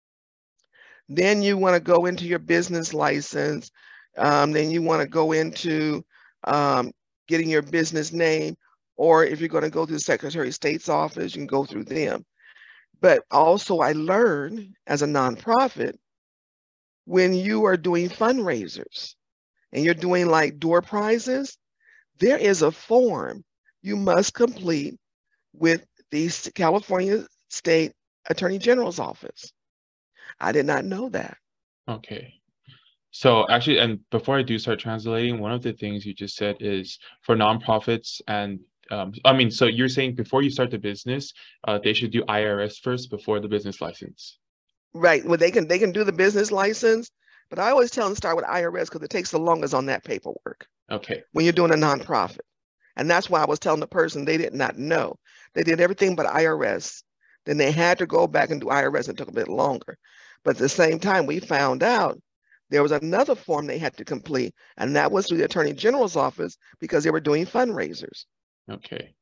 Then you want to go into your business license. Then you want to go into getting your business name. Or if you're going to go through the Secretary of State's office, you can go through them. But also I learned as a nonprofit, when you are doing fundraisers and you're doing like door prizes, there is a form you must complete with the California State Attorney General's office. I did not know that. Okay. So actually, and before I do start translating, one of the things you just said is for nonprofits and so you're saying before you start the business, they should do IRS first before the business license. Right. Well, they can do the business license, but I always tell them to start with IRS because it takes the longest on that paperwork. Okay. When you're doing a nonprofit. And that's why I was telling the person they did not know. They did everything but IRS. Then they had to go back and do IRS, and it took a bit longer. But at the same time, we found out there was another form they had to complete, and that was through the Attorney General's office because they were doing fundraisers. Okay.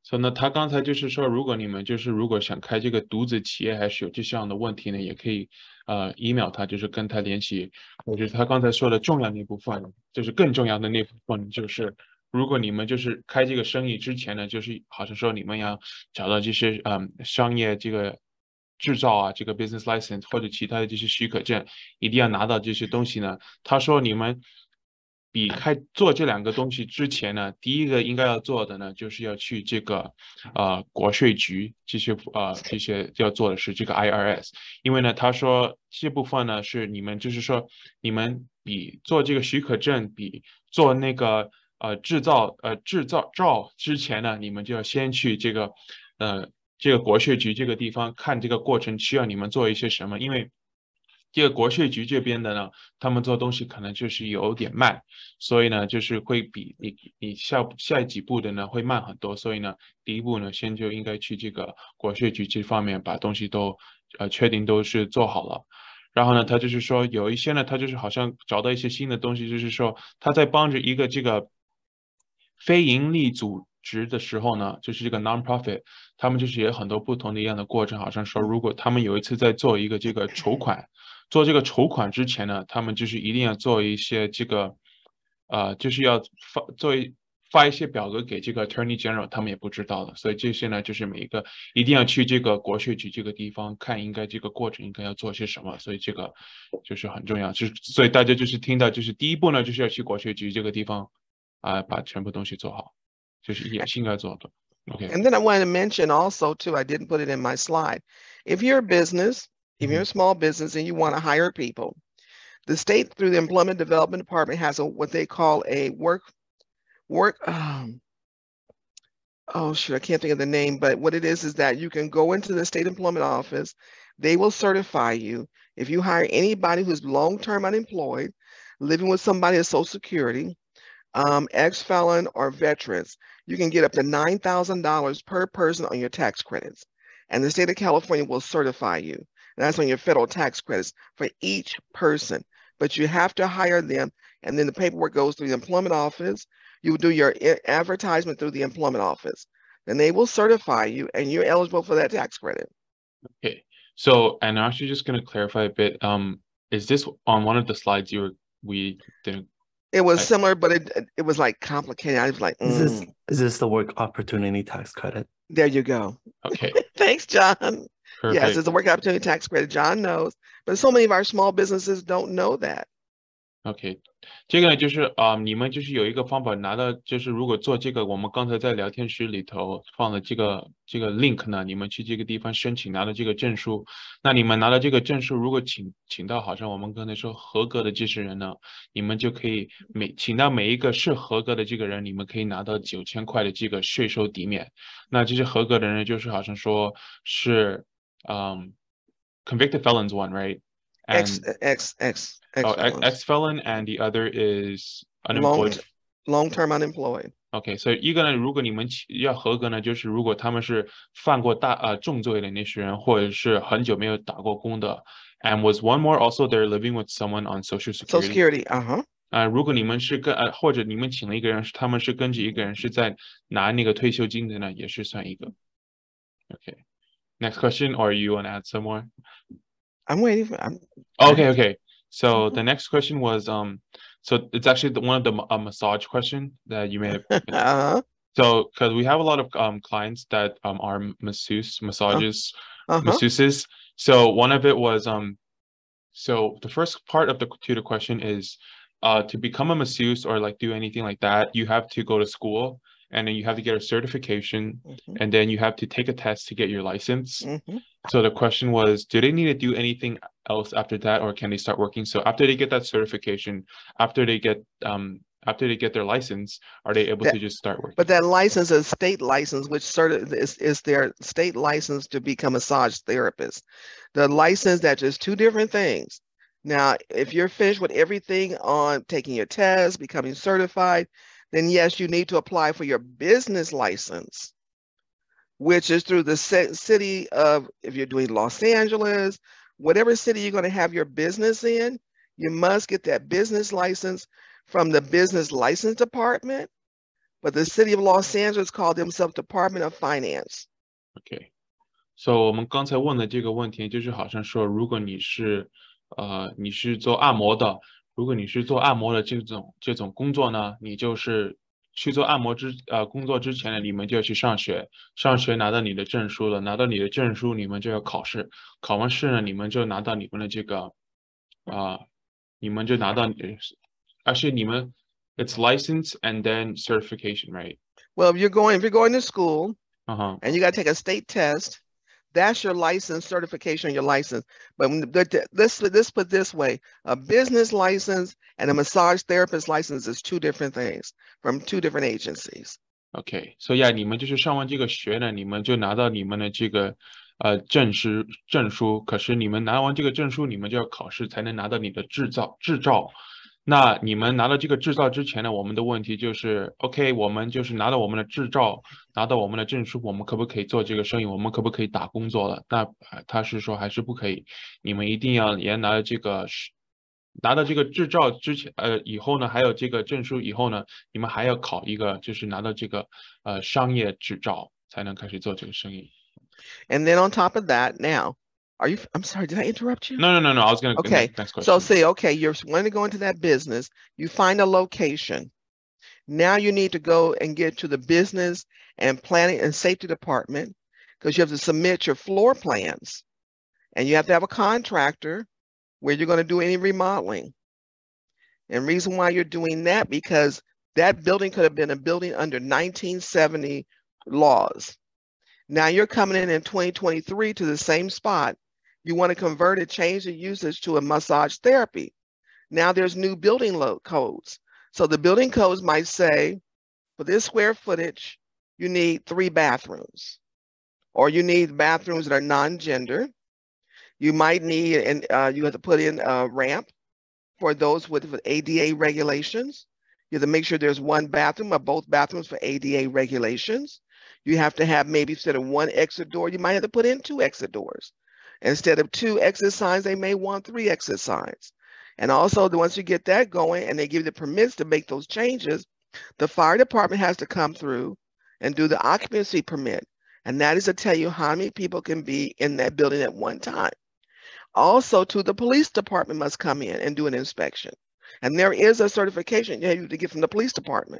所以呢，他刚才就是说，如果你们就是如果想开这个独资企业，还是有这项的问题呢，也可以email 他，就是跟他联系。我觉得他刚才说的重要那部分，就是更重要的那部分，就是如果你们就是开这个生意之前呢，就是好像说你们要找到这些商业这个制造啊，这个 business license 或者其他的这些许可证，一定要拿到这些东西呢。他说你们做这两个东西之前呢，第一个应该要做的呢，就是要去这个国税局这些要做的是这个 IRS，因为呢他说这部分呢是你们就是说你们比做这个许可证比做那个制造之前呢，你们就要先去这个国税局这个地方看这个过程需要你们做一些什么，因为这个国税局这边的呢，他们做东西可能就是有点慢，所以呢，就是会比你下几步的呢会慢很多，所以呢，第一步呢，先就应该去这个国税局这方面把东西都确定都是做好了。然后呢，他就是说有一些呢，他就是好像找到一些新的东西，就是说他在帮着一个这个非盈利组织的时候呢，就是这个 non-profit，他们就是也有很多不同的一样的过程，好像说如果他们有一次在做一个这个筹款，做这个筹款之前呢，他们就是一定要做一些这个，就是要发一些表格给这个 Attorney General，他们也不知道的，所以这些呢，就是每一个一定要去这个国税局这个地方看，应该这个过程应该要做些什么，所以这个就是很重要，所以大家就是听到就是第一步呢，就是要去国税局这个地方把全部东西做好，就是也是应该做的。Okay. And then I wanted to mention also too, I didn't put it in my slide. If you're a business, if you're a small business and you want to hire people, the state through the Employment Development Department has what they call a oh shoot, I can't think of the name, but what it is that you can go into the state employment office. They will certify you. If you hire anybody who's long-term unemployed, living with somebody at Social Security, ex-felon or veterans, you can get up to $9,000 per person on your tax credits. And the state of California will certify you. And that's on your federal tax credits for each person. But you have to hire them, and then the paperwork goes through the employment office. You do your advertisement through the employment office. Then they will certify you, and you're eligible for that tax credit. Okay. So, and I'm actually just going to clarify a bit. Is this on one of the slides we didn't? It was similar, but it was like complicated. I was like, Is this the work opportunity tax credit? There you go. Okay. Thanks, John. Perfect. Yes, it's a work opportunity tax credit. John knows, but so many of our small businesses don't know that. OK， 这个呢就是你们就是有一个方法拿到，就是如果做这个，我们刚才在聊天室里头放的这个link 呢，你们去这个地方申请拿到这个证书，那你们拿到这个证书，如果请到好像我们刚才说合格的这些人呢，你们就可以请到每一个是合格的这个人，你们可以拿到9000块的这个税收抵免。那这些合格的人就是好像说是convicted felons one, right? Ex-felon, and the other is unemployed. Long-term unemployed. Okay, so 一个呢，如果你们要合格呢，就是如果他们是犯过重罪的那些人，或者是很久没有打过工的。And was one more also they're living with someone on Social Security. Social Security, 如果你们是或者你们请了一个人，他们是跟着一个人是在拿那个退休金的呢，也是算一个。Okay, next question, or you want to add some more? I'm waiting for. Okay. So the next question was so it's actually one of the massage question that you may have. So because we have a lot of clients that are masseuses. So one of it was so the first part of the question is to become a masseuse or like do anything like that, you have to go to school. And then you have to get a certification, and then you have to take a test to get your license. So the question was, do they need to do anything else after that, or can they start working? So after they get that certification, after they get their license, are they able to just start working? But that license is state license, which is their state license to become a massage therapist. The license, that's just two different things. Now, if you're finished with everything on taking your test, becoming certified, then yes, you need to apply for your business license, which is through the city of, if you're doing Los Angeles, whatever city you're going to have your business in, you must get that business license from the business license department. but the city of Los Angeles called themselves Department of Finance. OK，so 我们刚才问的这个问题就是好像说，如果你是做按摩的，如果你是做按摩的这种工作呢，你就是去做按摩工作之前呢，你们就要去上学，上学拿到你的证书了，拿到你的证书，你们就要考试，考完试呢，你们就拿到你们的这个你们就拿到而且你们 it's license and then certification, right? Well, if you're going to school Uh-huh. and you got to take a state test, that's your license certification, your license. But let's put this way, a business license and a massage therapist license is two different things from two different agencies. OK, so yeah, 你们就是上完这个学呢，你们就拿到你们的这个证书，可是你们拿完这个证书，你们就要考试才能拿到你的执照。那你们拿到这个执照之前呢，我们的问题就是，OK， 我们就是拿到我们的执照，拿到我们的证书，我们可不可以做这个生意？我们可不可以打工作了？那他是说还是不可以，你们一定要也拿到这个执照之前，以后呢，还有这个证书以后呢，你们还要考一个，就是拿到这个商业执照才能开始做这个生意。 And then on top of that, now, I'm sorry, did I interrupt you? No. I was going to. Okay. Next question. So say, okay, you're wanting to go into that business. You find a location. Now you need to go and get to the business and planning and safety department because you have to submit your floor plans. And you have to have a contractor where you're going to do any remodeling. And reason why you're doing that, because that building could have been a building under 1970 laws. Now you're coming in 2023 to the same spot. You want to convert it, change the usage to a massage therapy. Now there's new building codes. So the building codes might say, for this square footage, you need 3 bathrooms, or you need bathrooms that are non-gender. You might need, and you have to put in a ramp for those with ADA regulations. You have to make sure there's 1 bathroom or both bathrooms for ADA regulations. You have to have maybe instead of 1 exit door, you might have to put in 2 exit doors. Instead of 2 exit signs, they may want 3 exit signs. And also, once you get that going and they give you the permits to make those changes, the fire department has to come through and do the occupancy permit. And that is to tell you how many people can be in that building at one time. Also, the police department must come in and do an inspection. And there is a certification you have to get from the police department.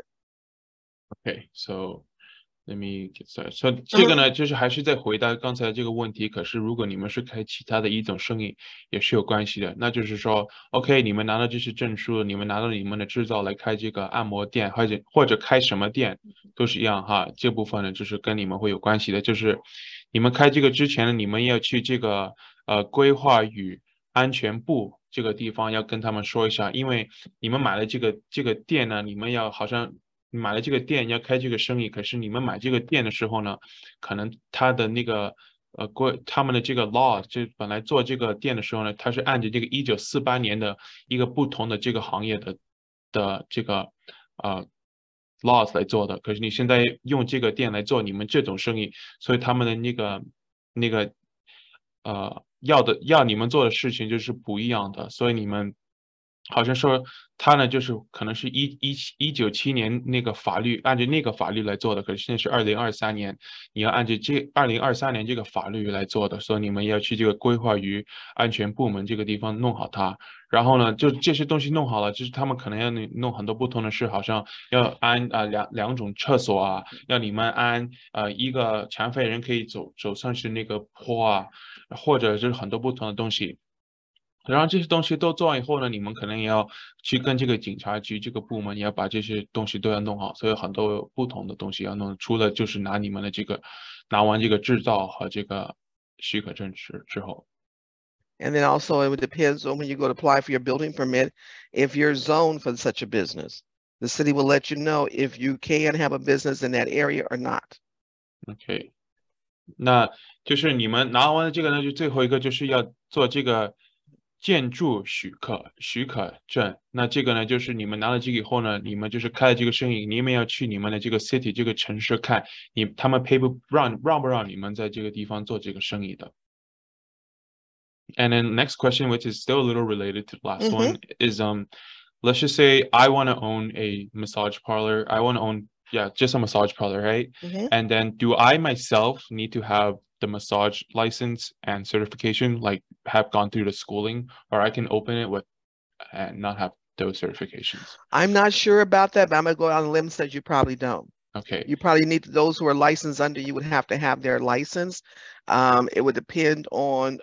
Okay, so let me get started. So 这个呢，就是还是在回答刚才这个问题。可是如果你们是开其他的一种生意，也是有关系的。那就是说 ，OK， 你们拿到这些证书，你们拿到你们的执照来开这个按摩店，或者开什么店都是一样哈。这部分呢，就是跟你们会有关系的。就是你们开这个之前呢，你们要去这个规划与安全部这个地方要跟他们说一下，因为你们买了这个店呢，你们要好像。买了这个店要开这个生意，可是你们买这个店的时候呢，可能他的那个他们的这个 law 就本来做这个店的时候呢，他是按照这个1948年的一个不同的这个行业的这个laws 来做的。可是你现在用这个店来做你们这种生意，所以他们的那个要你们做的事情就是不一样的，所以你们。好像说他呢，就是可能是1997年那个法律，按照那个法律来做的，可是现在是2023年，你要按照2023年这个法律来做的，所以你们要去这个规划与安全部门这个地方弄好它。然后呢，就这些东西弄好了，就是他们可能要弄很多不同的事，好像要安两种厕所啊，要你们安一个残废人可以走上去那个坡啊，或者是很多不同的东西。然后这些东西都做完以后呢，你们可能也要去跟这个警察局这个部门，也要把这些东西都要弄好，所以有很多不同的东西要弄。除了就是拿你们的拿完这个制造和这个许可证之后。 And then also it depends on when you go to apply for your building permit, if you're zoned for such a business. The city will let you know if you can have a business in that area or not. OK， 那就是你们拿完了这个呢，就最后一个就是要做这个。建筑许可证，那这个呢，就是你们拿了这个以后呢，你们就是开了这个生意，你们要去你们的这个 city 这个城市看，他们让不让你们在这个地方做这个生意的。And then next question, which is still a little related to the last one, is let's just say I want to own a massage parlor. I want to own Yeah, just a massage parlor, right? Mhm. And then do I myself need to have the massage license and certification, like have gone through the schooling, or I can open it with and not have those certifications? I'm not sure about that, but I'm gonna go out on a limb and say you probably don't. Okay. You probably need those who are licensed under you would have to have their license. It would depend on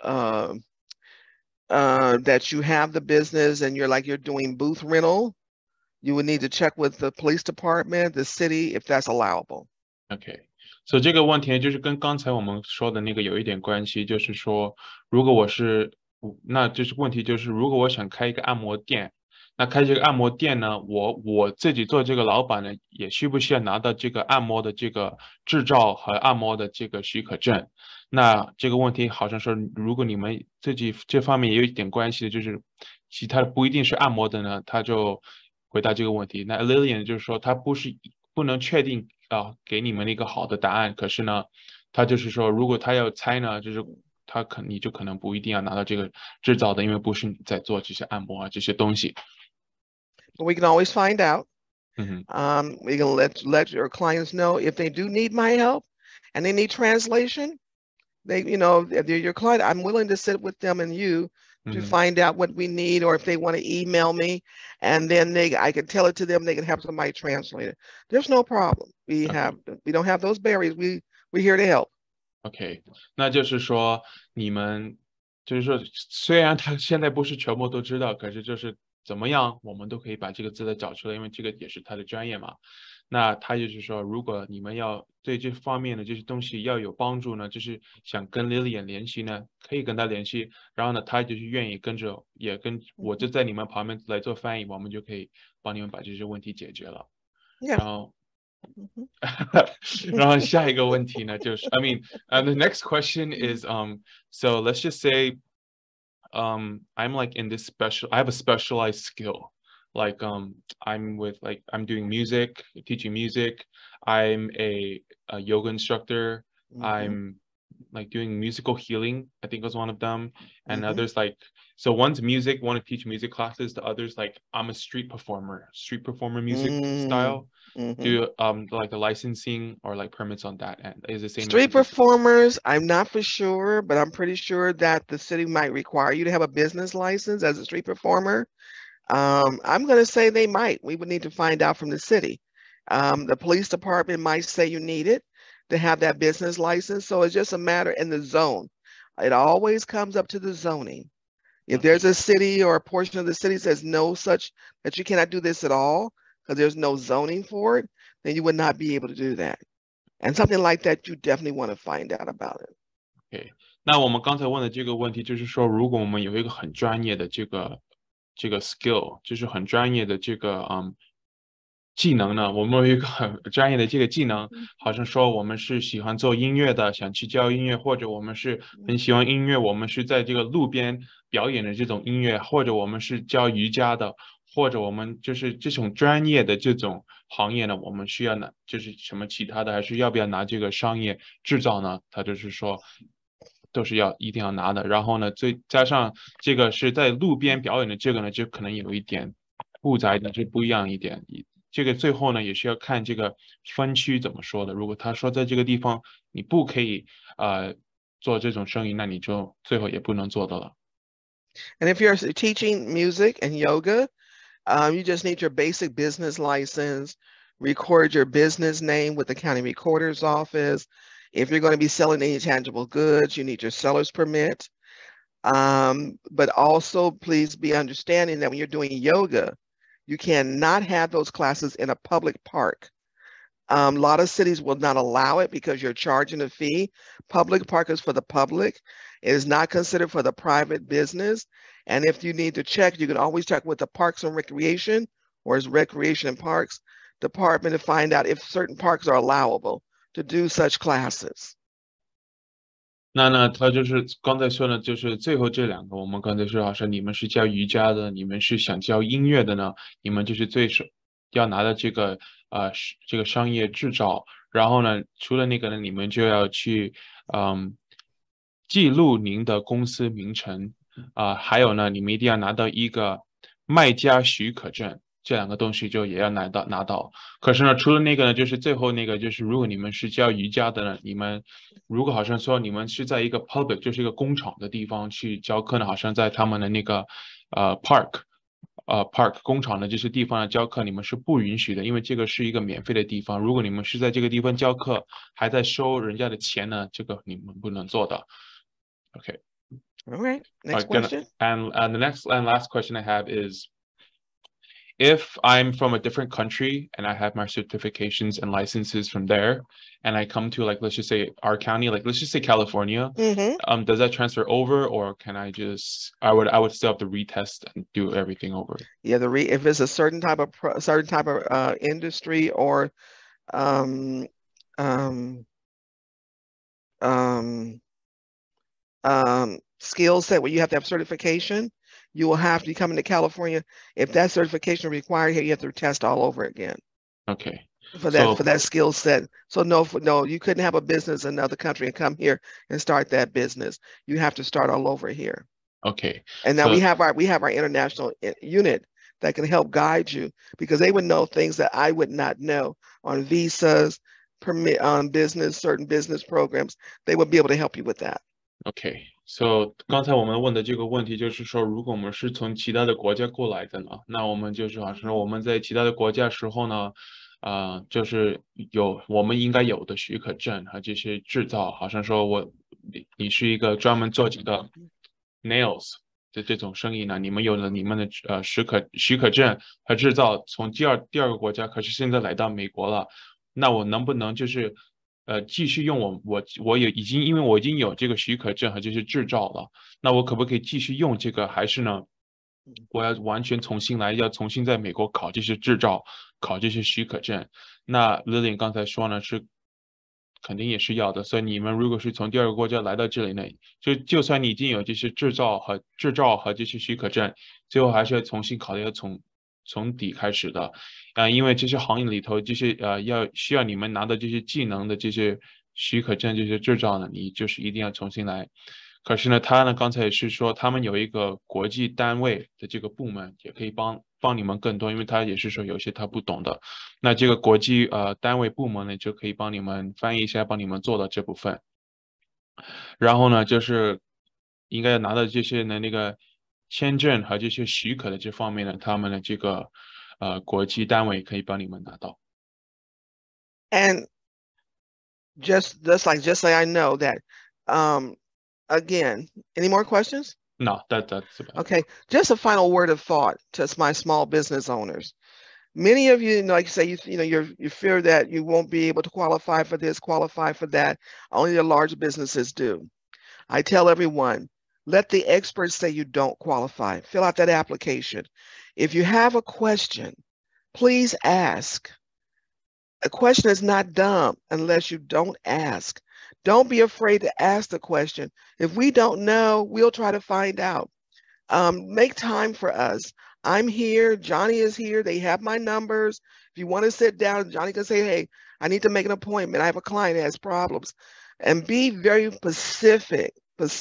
that you have the business and you're doing booth rental. You would need to check with the police department, the city, if that's allowable. OK，所以这个问题就是跟刚才我们说的那个有一点关系，就是说，如果我是，那就是问题就是，如果我想开一个按摩店，那开这个按摩店呢，我自己做这个老板呢，也需不需要拿到这个按摩的这个执照和按摩的这个许可证？那这个问题好像说，如果你们自己这方面也有一点关系的，就是其他不一定是按摩的呢，他就回答这个问题。那 Lilian 就是说，他不能确定给你们一个好的答案，可是呢，他就是说，如果他要猜呢，就是你就可能不一定要拿到这个执照的，因为不是你在做这些按摩啊这些东西。 We can always find out. Mm-hmm. We can let your clients know if they do need my help and they need translation. If they're your client, I'm willing to sit with them and you to find out what we need, or if they want to email me, and then I can tell it to them. They can have somebody translate it. There's no problem. We don't have those barriers. We're here to help. OK，那就是说你们就是说，虽然他现在不是全部都知道，可是就是怎么样，我们都可以把这个资料找出来，因为这个也是他的专业嘛。那他就是说，如果你们要对这方面的这些东西要有帮助呢，就是想跟 Lilian 联系呢，可以跟他联系。然后呢，他就是愿意也跟我就在你们旁边来做翻译，我们就可以帮你们把这些问题解决了。 Yeah. 然后。然后下一个问题呢，就是 I mean, the next question is so let's just say I'm like in this I have a specialized skill. Like I'm doing music, teaching music. I'm a yoga instructor. I'm like doing musical healing, I think was one of them. And others like, so one's music, want to teach music classes. The others like, I'm a street performer music style. Do like the licensing or like permits on that end is the same. Street performers, I'm not for sure, but I'm pretty sure that the city might require you to have a business license as a street performer. I'm going to say they might. We would need to find out from the city. The police department might say you need it to have that business license. So it's just a matter in the zone. It always comes up to the zoning. If there's a city or a portion of the city says no such, that you cannot do this at all because there's no zoning for it, then you would not be able to do that. And something like that, you definitely want to find out about it. Okay. 那我们刚才问的这个问题就是说，如果我们有一个很专业的这个 skill， 就是很专业的这个技能呢，我们有一个很专业的这个技能，好像说我们是喜欢做音乐的，想去教音乐，或者我们是很喜欢音乐，我们是在这个路边表演的这种音乐，或者我们是教瑜伽的，或者我们就是这种专业的这种行业呢，我们需要拿就是什么其他的，还是要不要拿这个商业制造呢？他就是说都是一定要拿的。然后呢，加上这个是在路边表演的这个呢，就可能有一点复杂一点，就不一样一点。这个最后呢，也是要看这个分区怎么说的。如果他说在这个地方你不可以做这种生意，那你就最后也不能做的了。 And if you're teaching music and yoga, you just need your basic business license, record your business name with the county recorder's office. If you're going to be selling any tangible goods, you need your seller's permit. But also please be understanding that when you're doing yoga, you cannot have those classes in a public park. A lot of cities will not allow it because you're charging a fee. Public park is for the public. It is not considered for the private business. And if you need to check, you can always check with the Parks and Recreation or its Recreation and Parks Department to find out if certain parks are allowable to do such classes. 那呢，他就是刚才说呢，就是最后这两个，我们刚才说好像你们是教瑜伽的，你们是想教音乐的呢，你们就是最首要拿的这个这个商业执照，然后呢，除了那个呢，你们就要去记录您的公司名称还有呢，你们一定要拿到一个卖家许可证。 这2个东西就也要拿到。可是呢，除了那个呢，就是最后那个就是如果你们是教瑜伽的呢，你们如果好像说你们是在一个 public 就是一个工厂的地方去教课呢，好像在他们的那个park 工厂的这些地方教课，你们是不允许的，因为这个是一个免费的地方。如果你们是在这个地方教课，还在收人家的钱呢，这个你们不能做的。Okay. All right. Next question. And the next and last question I have is, if I'm from a different country and I have my certifications and licenses from there, and I come to, like, let's just say our county, like let's just say California, does that transfer over, or can I just I would still have to retest and do everything over? Yeah, if it's a certain type of industry or skill set where you have to have certification, you will have to come into California. If that certification is required here, you have to test all over again. Okay. For that skill set. So no, you couldn't have a business in another country and come here and start that business. You have to start all over here. Okay. And now we have our international unit that can help guide you, because they would know things that I would not know on visas, permit on business, certain business programs. They would be able to help you with that. Okay. So 刚才我们问的这个问题就是说，如果我们是从其他的国家过来的呢，那我们就是好像说我们在其他的国家时候呢，就是我们应该有的许可证和这些制造，好像说你是一个专门做这个 nails 的这种生意呢，你们有了你们的许可证和制造，从第二个国家，可是现在来到美国了，那我能不能就是继续用我因为我已经有这个许可证和这些制造了，那我可不可以继续用这个？还是呢，我要完全要重新在美国考这些制造，考这些许可证？那 Lillian 刚才说呢，是肯定也是要的。所以你们如果是从第二个国家来到这里呢，就算你已经有这些制造和这些许可证，最后还是要重新考，要从底开始的。因为这些行业里头，这些需要你们拿到这些技能的这些许可证、这些执照呢，你就是一定要重新来。可是呢，他呢刚才也是说，他们有一个国际单位的这个部门，也可以帮你们更多，因为他也是说有些他不懂的。那这个国际单位部门呢，就可以帮你们翻译一下，帮你们做到这部分。然后呢，就是应该拿到这些呢那个签证和这些许可的这方面呢，他们的这个国际单位可以帮你们拿到。 And just so I know that, again, any more questions? No, that's about it. Okay, just a final word of thought to my small business owners. Many of you, like you say, you fear that you won't be able to qualify for this, qualify for that. Only the large businesses do. I tell everyone, let the experts say you don't qualify. Fill out that application. If you have a question, please ask. A question is not dumb unless you don't ask. Don't be afraid to ask the question. If we don't know, we'll try to find out. Make time for us. I'm here. Johnny is here. They have my numbers. If you want to sit down, Johnny can say, hey, I need to make an appointment. I have a client that has problems. And be very specific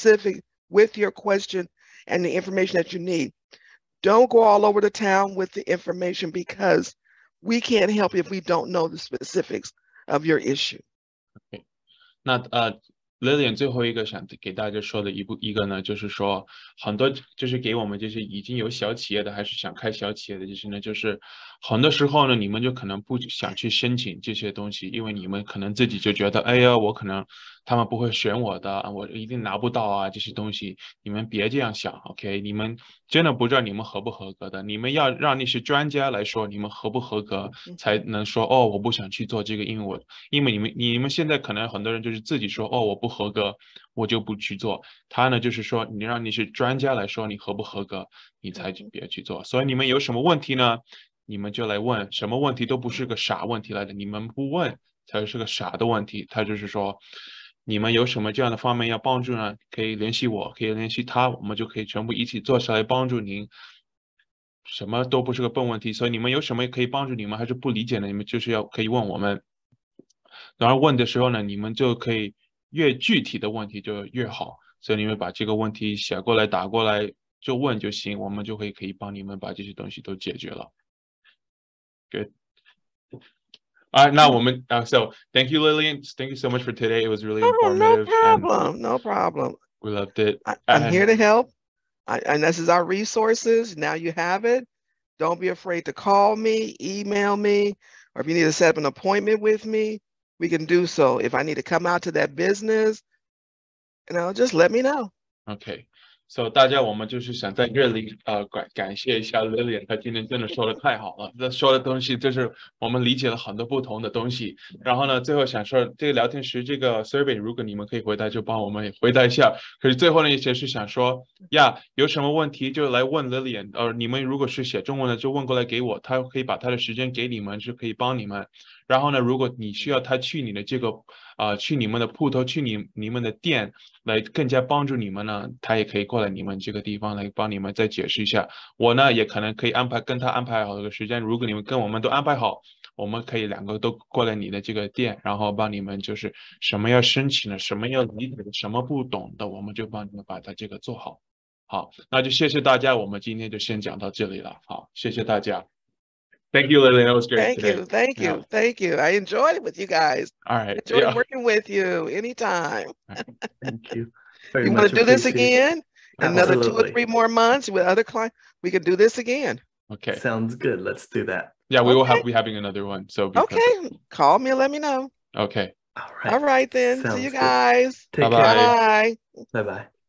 with your question and the information that you need. Don't go all over the town with the information, because we can't help you if we don't know the specifics of your issue. Okay. 那Lillian 最后一个想给大家说的一个呢，就是说很多就是给我们这些已经有小企业的，还是想开小企业的，就是很多时候呢，你们就可能不想去申请这些东西，因为你们可能自己就觉得，哎呀，我可能他们不会选我的，我一定拿不到啊，这些东西你们别这样想 ，OK？ 你们真的不知道你们合不合格的，你们要让那些专家来说你们合不合格，才能说哦，我不想去做这个，因为你们现在可能很多人就是自己说哦，我不合格，我就不去做。他呢就是说，你让那些专家来说你合不合格，你才别去做。所以你们有什么问题呢？你们就来问，什么问题都不是个傻问题来的，你们不问才是个傻的问题。他就是说，你们有什么这样的方面要帮助呢？可以联系我，可以联系他，我们就可以全部一起坐下来帮助您。什么都不是个笨问题，所以你们有什么可以帮助你们还是不理解的，你们就是可以问我们。然后问的时候呢，你们就可以越具体的问题就越好，所以你们把这个问题写过来打过来就问就行，我们就可以帮你们把这些东西都解决了。 Good. All right, now woman. So thank you, Lillian. Thank you so much for today. It was really Oh, no informative, and problem. No problem. we loved it. I'm here And to help. And this is our resources. Now you have it. Don't be afraid to call me, email me, or if you need to set up an appointment with me, we can do so. If I need to come out to that business, just let me know. OK，so 大家我们就是想在这里感谢一下 Lillian， 她今天真的说的太好了，她说的东西就是我们理解了很多不同的东西。然后呢，最后想说这个聊天时这个 survey， 如果你们可以回答就帮我们也回答一下。可是最后呢，也是想说呀，有什么问题就来问 Lillian，你们如果是写中文的就问过来给我，她可以把她的时间给你们，是可以帮你们。然后呢，如果你需要她去你的这个去你们的铺头，去你们的店来更加帮助你们呢，她也可以过来你们这个地方来帮你们再解释一下。我呢也可能可以跟她安排好这个时间，如果你们跟我们都安排好，我们可以两个都过来你的这个店，然后帮你们就是什么要申请的，什么要理解的，什么不懂的，我们就帮你们把它这个做好。好，那就谢谢大家，我们今天就先讲到这里了。好，谢谢大家。Thank you, Lillian. That was great today. Thank you. I enjoyed it with you guys. All right. Enjoyed working with you anytime. Thank you. Very You much want to do this appreciated. again? Another 2 or Absolutely. 3 more months with other clients? We could do this again. Okay. Sounds good. Let's do that. Yeah, we will be having another one. So okay. Call me and let me know. Okay. All right. All right then. Sounds See you good. guys. Take Bye-bye. care. Bye. Bye-bye.